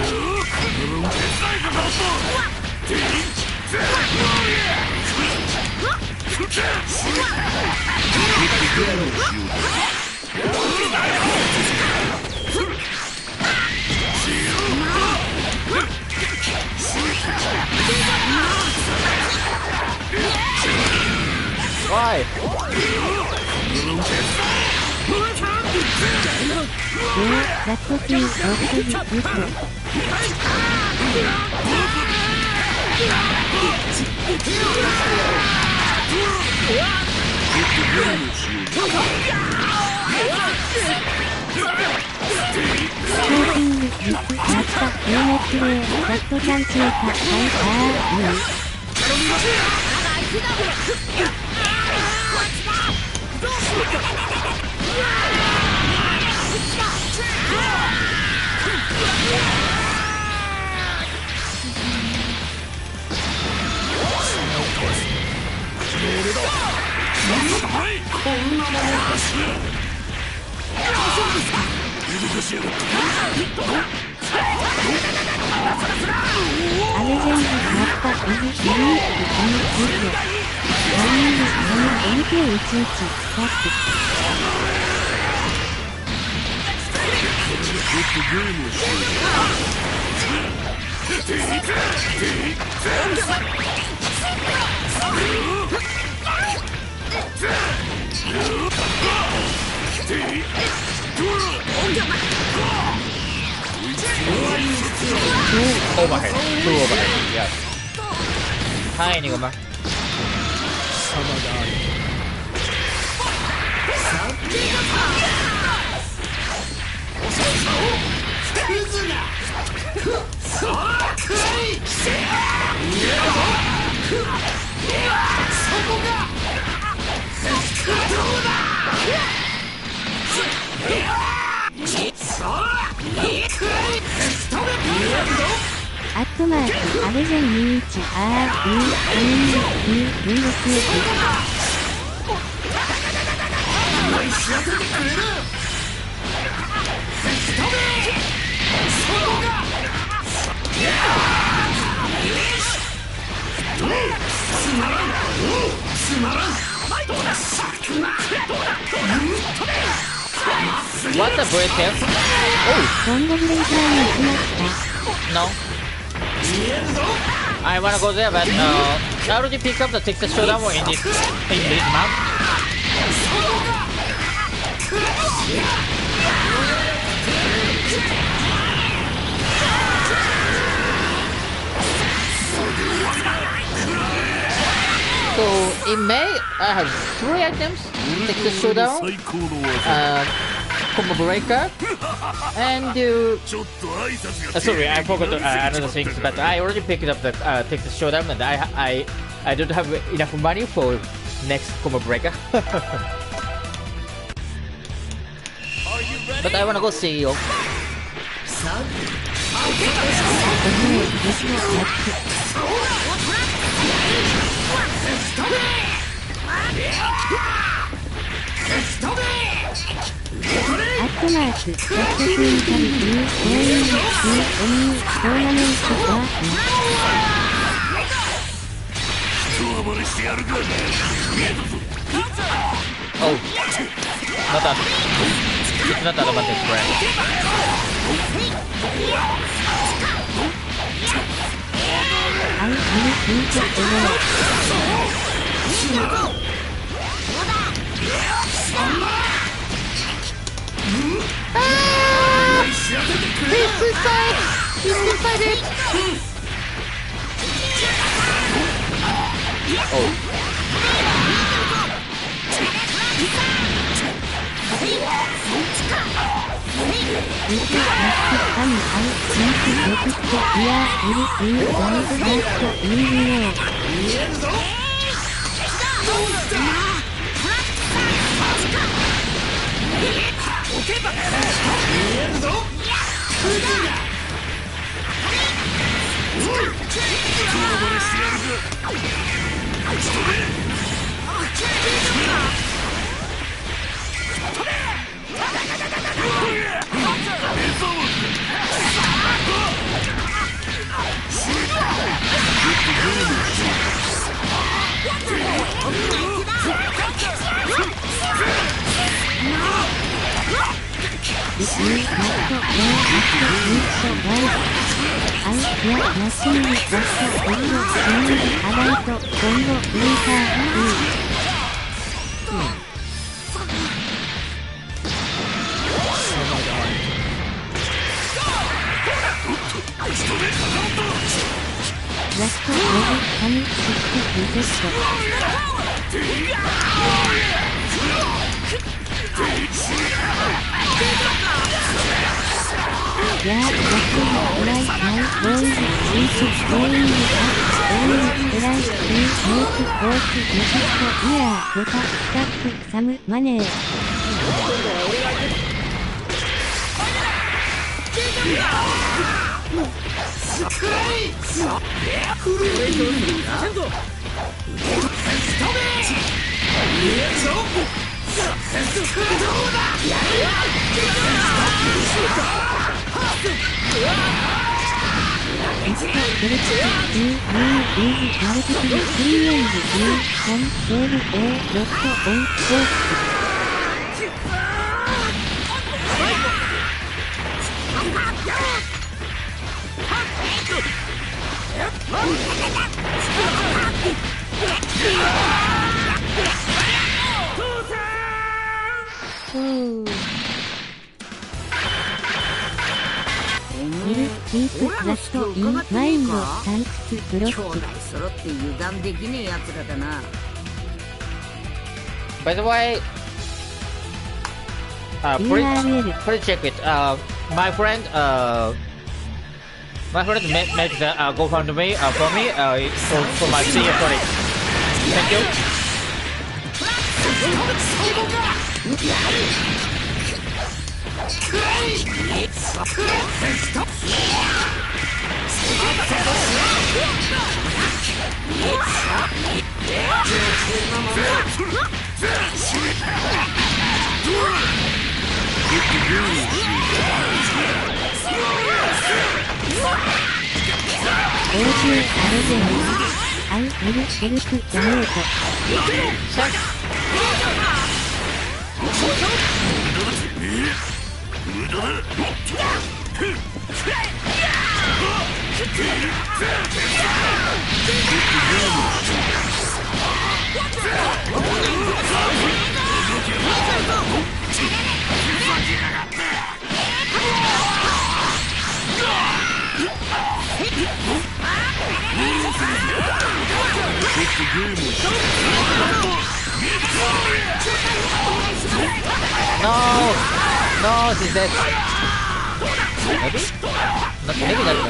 Why? ラットキー、ロックビ、ユット。コーティング、リップ、ラッタ、ユーネットレイ、ラットちゃん中華、はい、あー、いい。あれ全部やった、うず、ユニーク、ユニーク、ユニーク。タイミング、エムケーいちいち、タップ。 Overhead. Two overhead. Yes. Tiny one. そこがアットマーク、アベゼンにじゅういち、アール、イー、エヌ、に、ブイエスエフ。 思い知らせてくれる。吹き飛べ。そこがつまらんつまらん。 What the British? Oh! ロンドブレイザーに行きました。 No. I wanna go there, but uh, I already picked up the Texas Showdown in this in this map. So in May, I have three items: Texas Showdown, uh, Combo Breaker, and uh, uh, sorry, I forgot to, uh, another thing. But I already picked up the uh, Texas Showdown, and I I I don't have enough money for next Combo Breaker. But I wanna go C E O. アットマーク、ジャストクイーンカリビー、オーイン、シー、エムイ、トーナメントワーク。 Oh, not that. It's not advantage, friend. I will beat the world. He's suicide! He's suicided! Oh. By the way, uh, please, please check it. Uh, my friend, uh, my friend make, make the uh, GoFundMe uh, for me uh, for, for my C E O project. Thank you. 報酬あれでもアイエルセルフダメート No! No, she's dead. Maybe? Not maybe not no.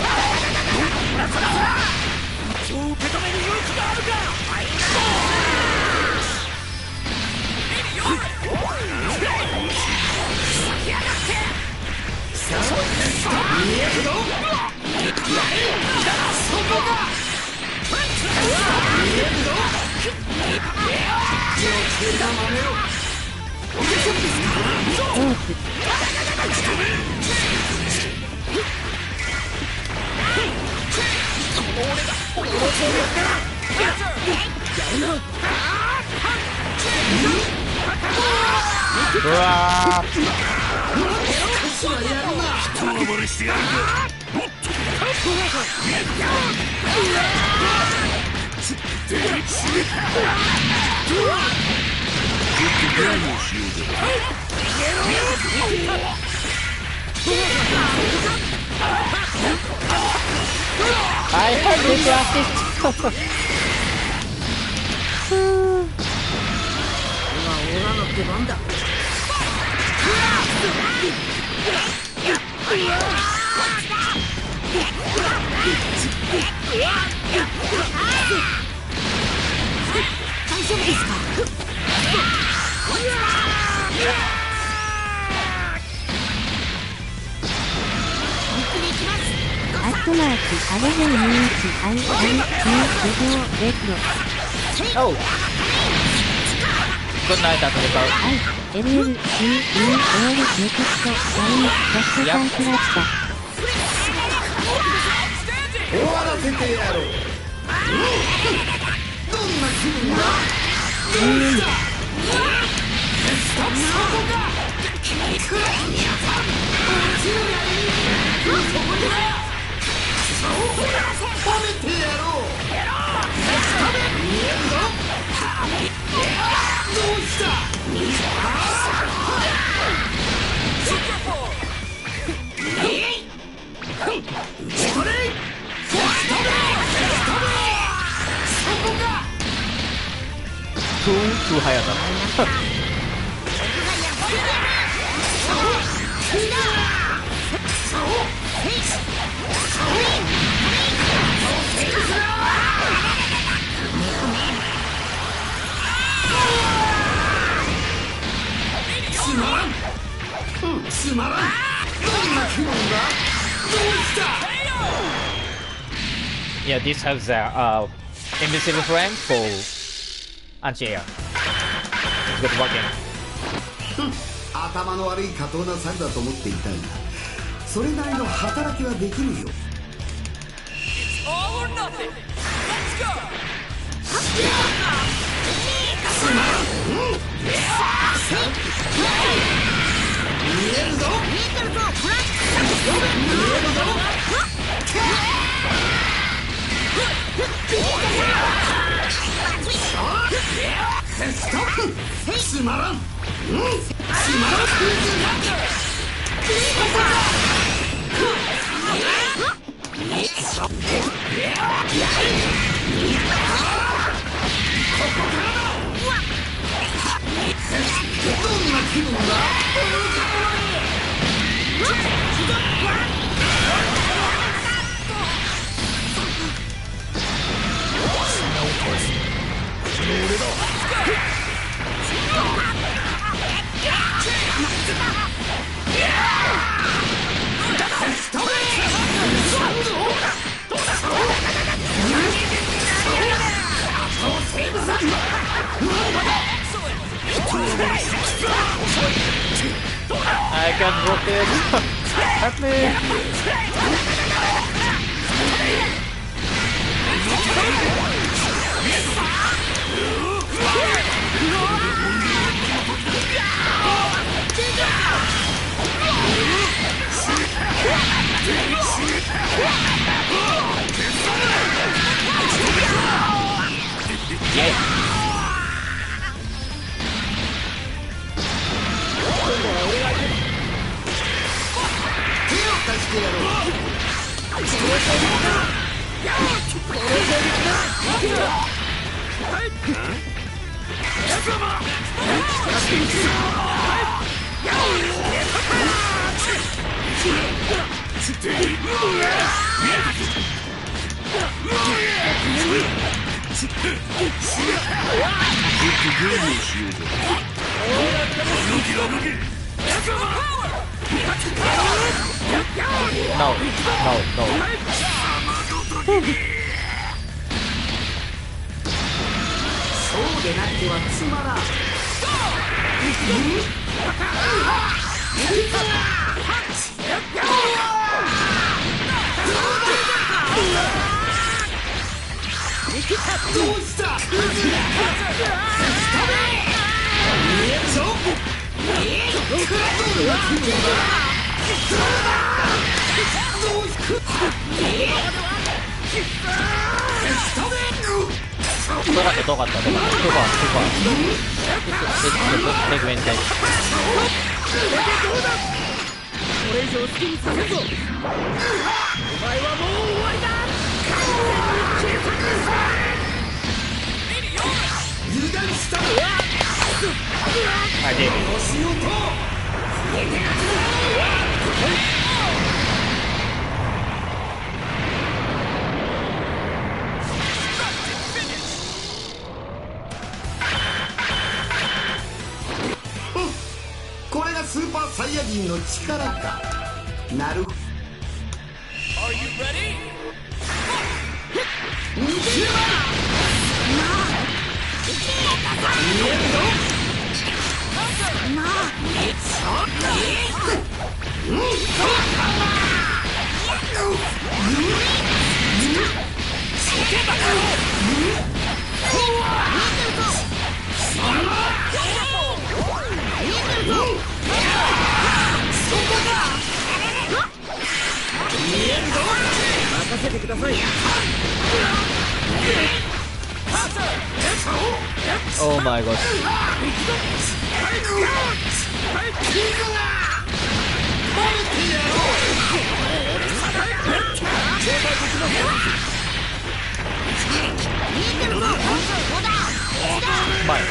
うわー人暴れしてやるんだ。 I heard this last 今オラの出番だ。 大丈夫ですか？ アットマークアレゼンにいちアイアイキューごレッド Oh! Good night, Africa. アイエルエルシーイーオールネクストラインダッシュさんクラッタ終わらせてやろう。どんな気分だ。褒めてやろう。見えるぞ。どうした。 Too, too high enough. Yeah, this has a uh, invisible frame for anti-air. It's good working. 頭の悪い過当な猿だと思っていたが、それなりの働きはできるよ。 It's all or nothing. Let's go. 見えるぞ。見えるぞ。つまらん。つまらん。どんな気分だ。 I can't block it. Help me. Yeah. そうでなくてはつまらん。どうした？ 遠かった遠かった遠かった遠かったセグメントこれ以上好きにさせんぞ。お前はもう終わりだ。 油断したのははいデイビー星をとこれがスーパーサイヤ人の力か。なるほど。 Are you ready? 逃げろ。 任せてください。 Oh my god. Bye.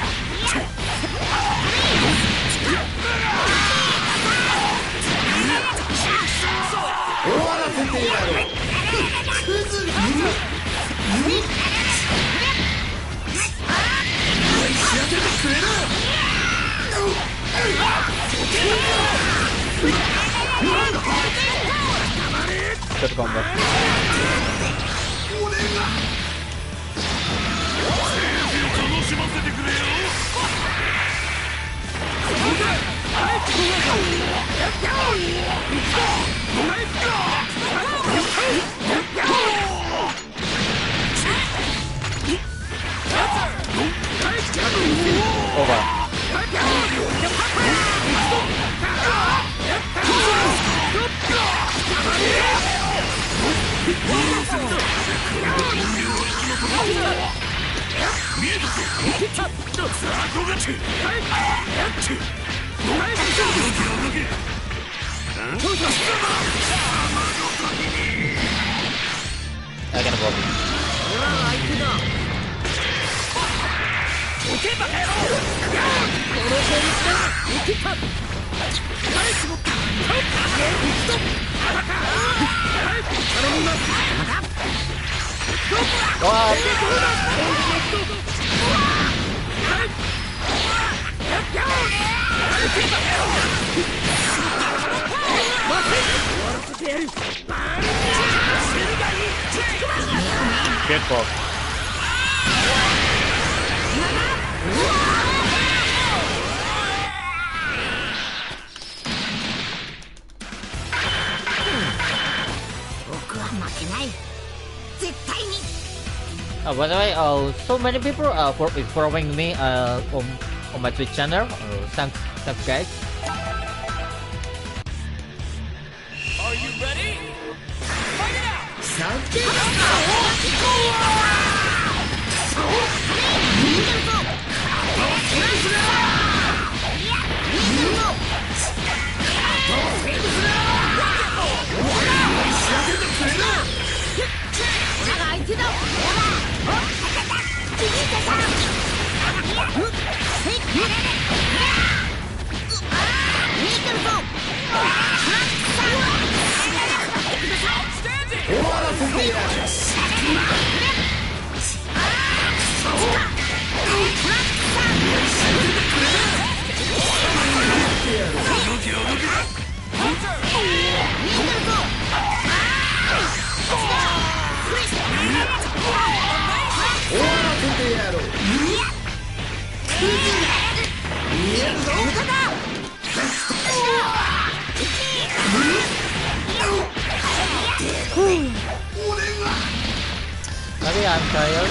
終わらせてやろう。クズ。 ちょっと頑張って楽しませてくれよ。 オーバー I can block it. わー Get fucked. Uh, by the way, uh, so many people uh, for is following me uh, on on my Twitch channel. Uh, thanks, thanks, guys. Are you ready? Fight it out! Maybe I'm tired.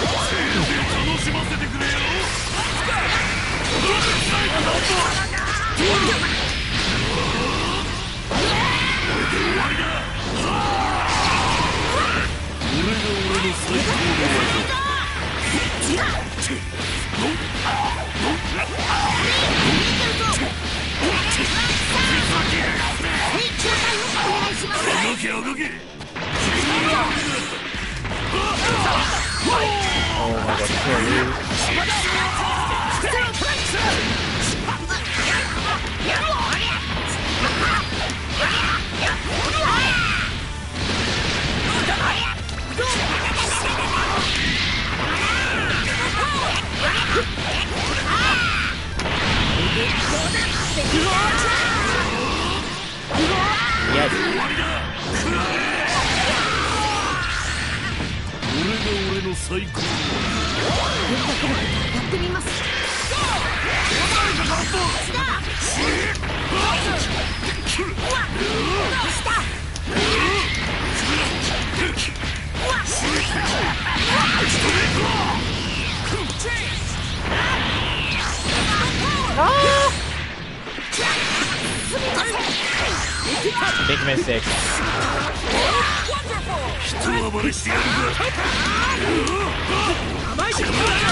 Oh my god, yes. 最高だ。 やってみます。 Big mistake. 人暴れしてやるぞ。甘いし。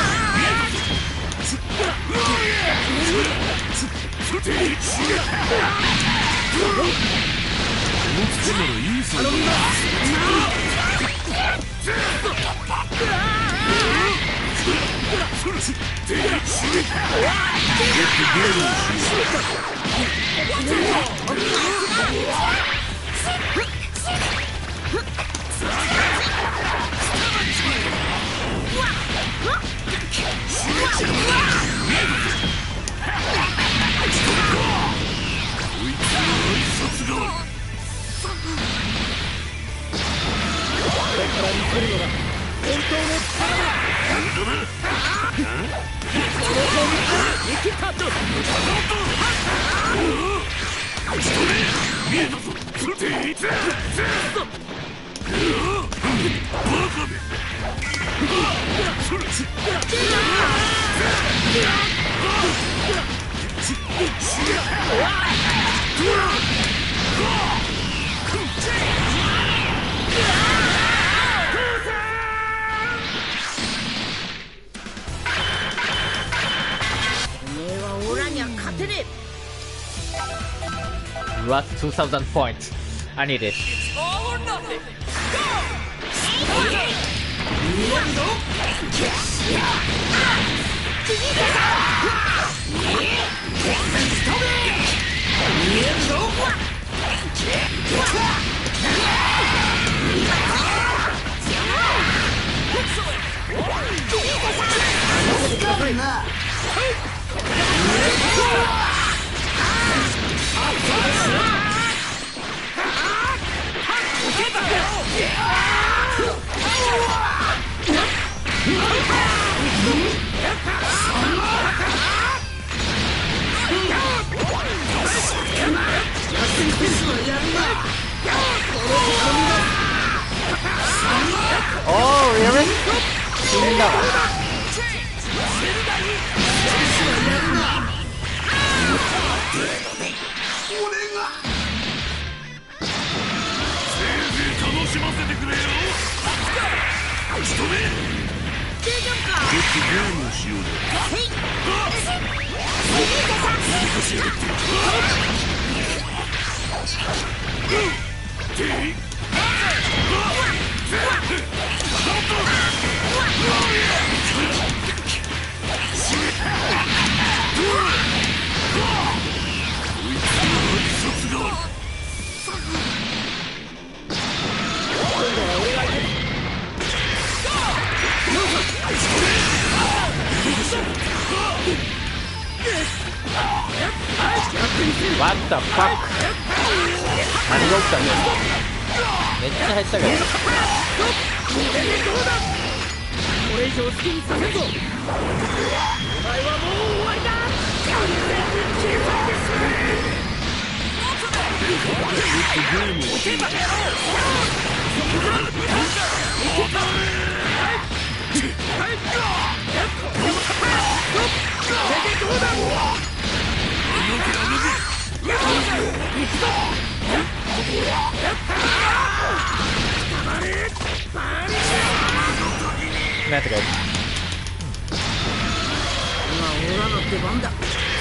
Last two thousand points. I need it. It's all or nothing. Oh, really? 死んだわ。 楽しませてくれよ。打ち止め。 大丈夫か。 ゲームをしようワッタパック。何が起きたんだよ。めっちゃ入ったけど。 これ以上好きにさせんぞ。お前はもう終わりだ。完全に消え去ってしまえ。 なんてか今オラの出番だ。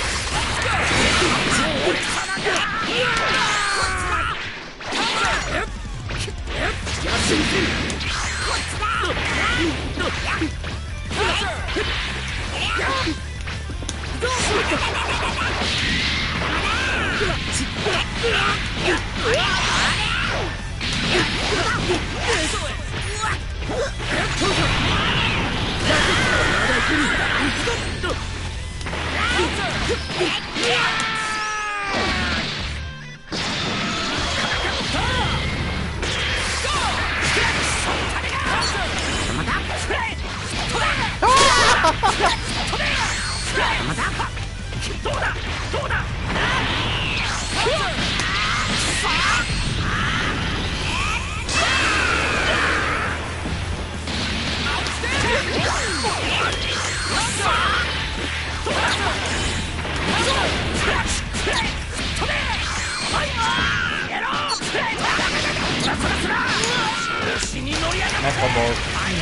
なんかもう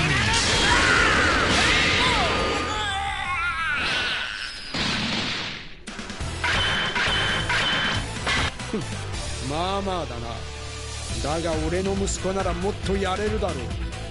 まあまあだな。だが俺の息子ならもっとやれるだろう。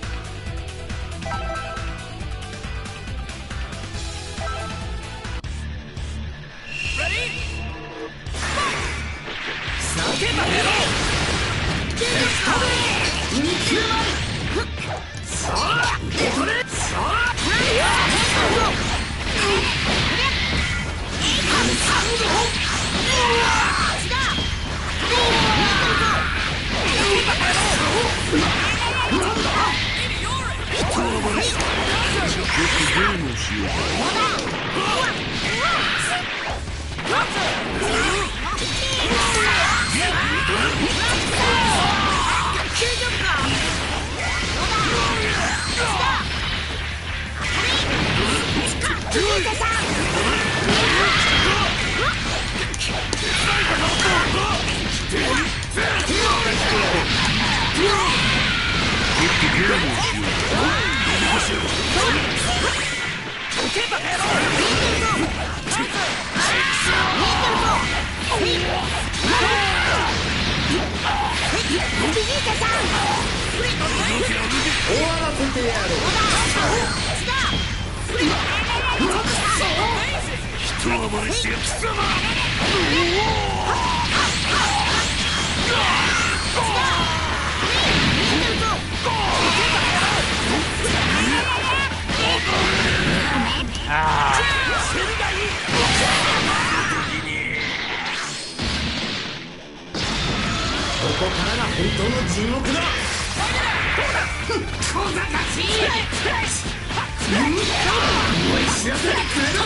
ここからが本当の地獄だ。小賢しい。思い知らせてくれる。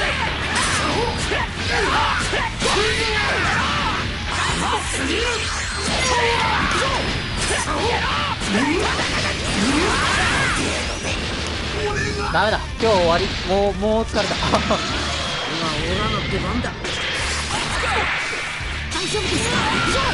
すぎる。 ダメだ、今日終わり。もうもう疲れた。 今オラの出番だ。 大丈夫ですか？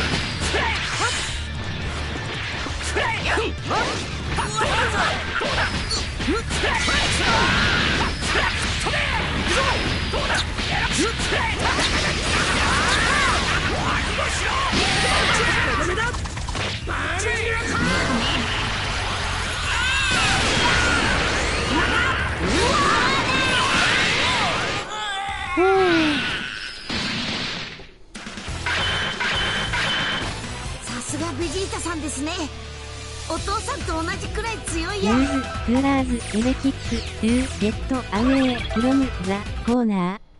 さすがベジータさんですね。お父さんと同じくらい強いや。 ユーズ、クーラーズ、エレキック、ドゥ、ゲット、アウェイ、フロム、ザ、コーナー。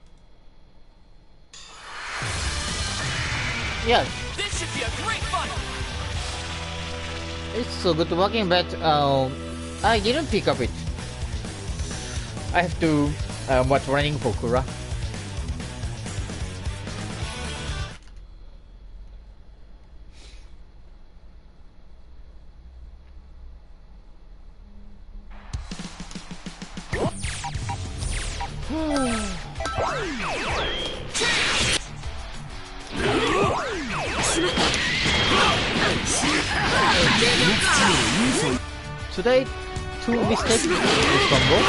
Yeah, This should be a great fight. it's so good working, but uh, I didn't pick up it. I have to uh, watch running for Kura. Today, two mistakes with combo.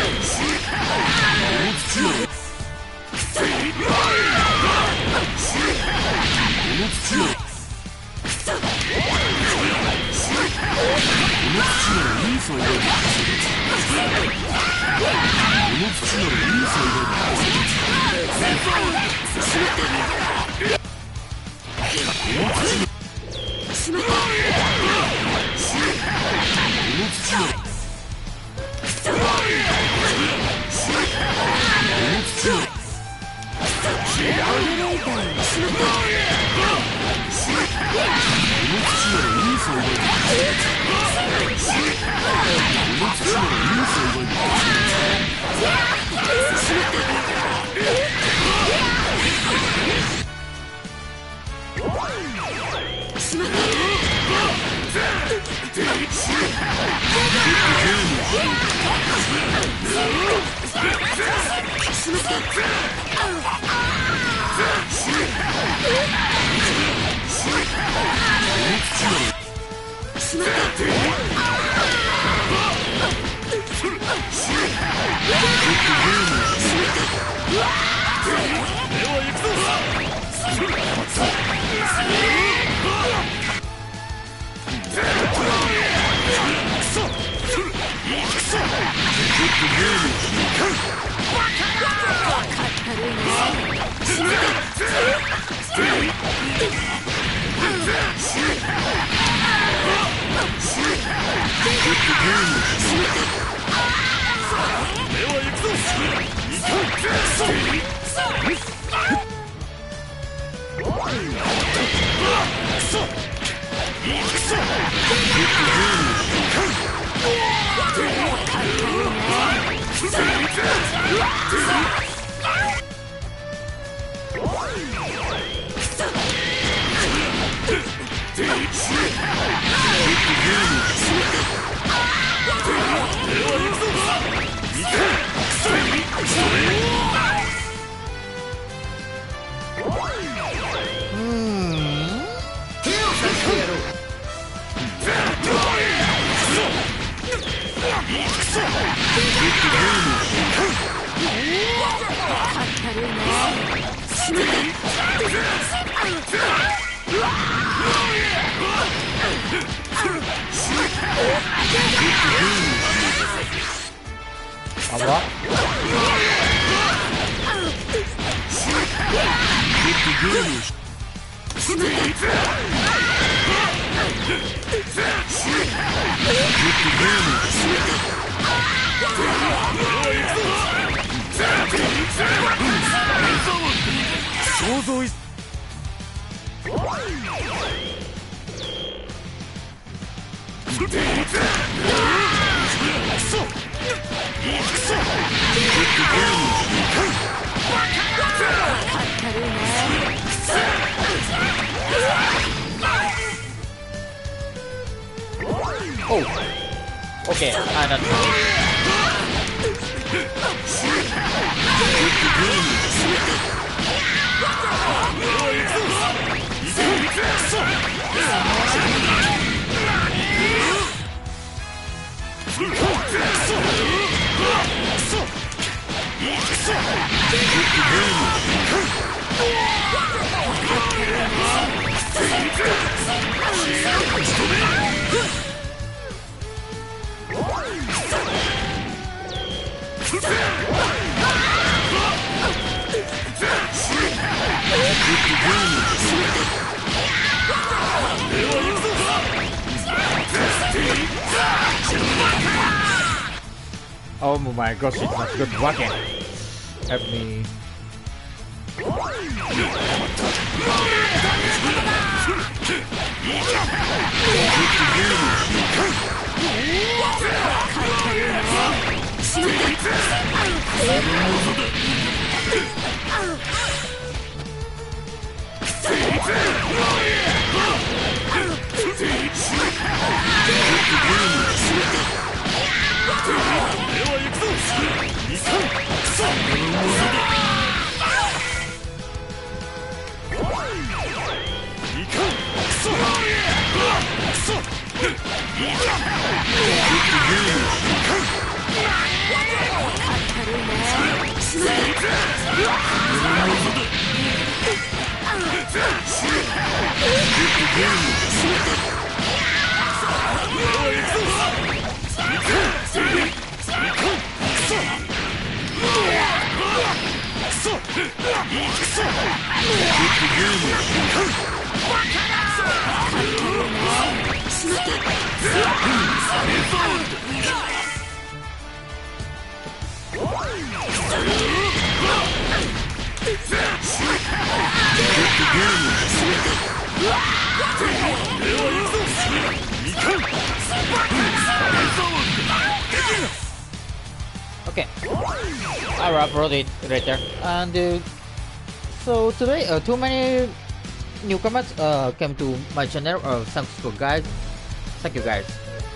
Apa? Oh, okay, ah, that's fine. Oh my gosh, it's not good working. Help me. Okay, I will upload it later. And uh, so today, uh, too many newcomers uh, came to my channel. Uh, thanks for guys. Thank you guys.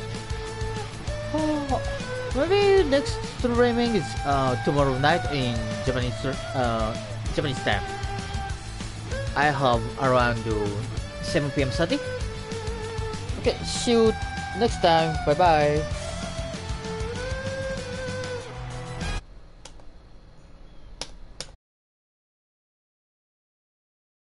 Oh, maybe next streaming is uh, tomorrow night in Japanese uh, Japanese time. I have around uh, seven p m Saturday. Okay, see you next time. Bye bye.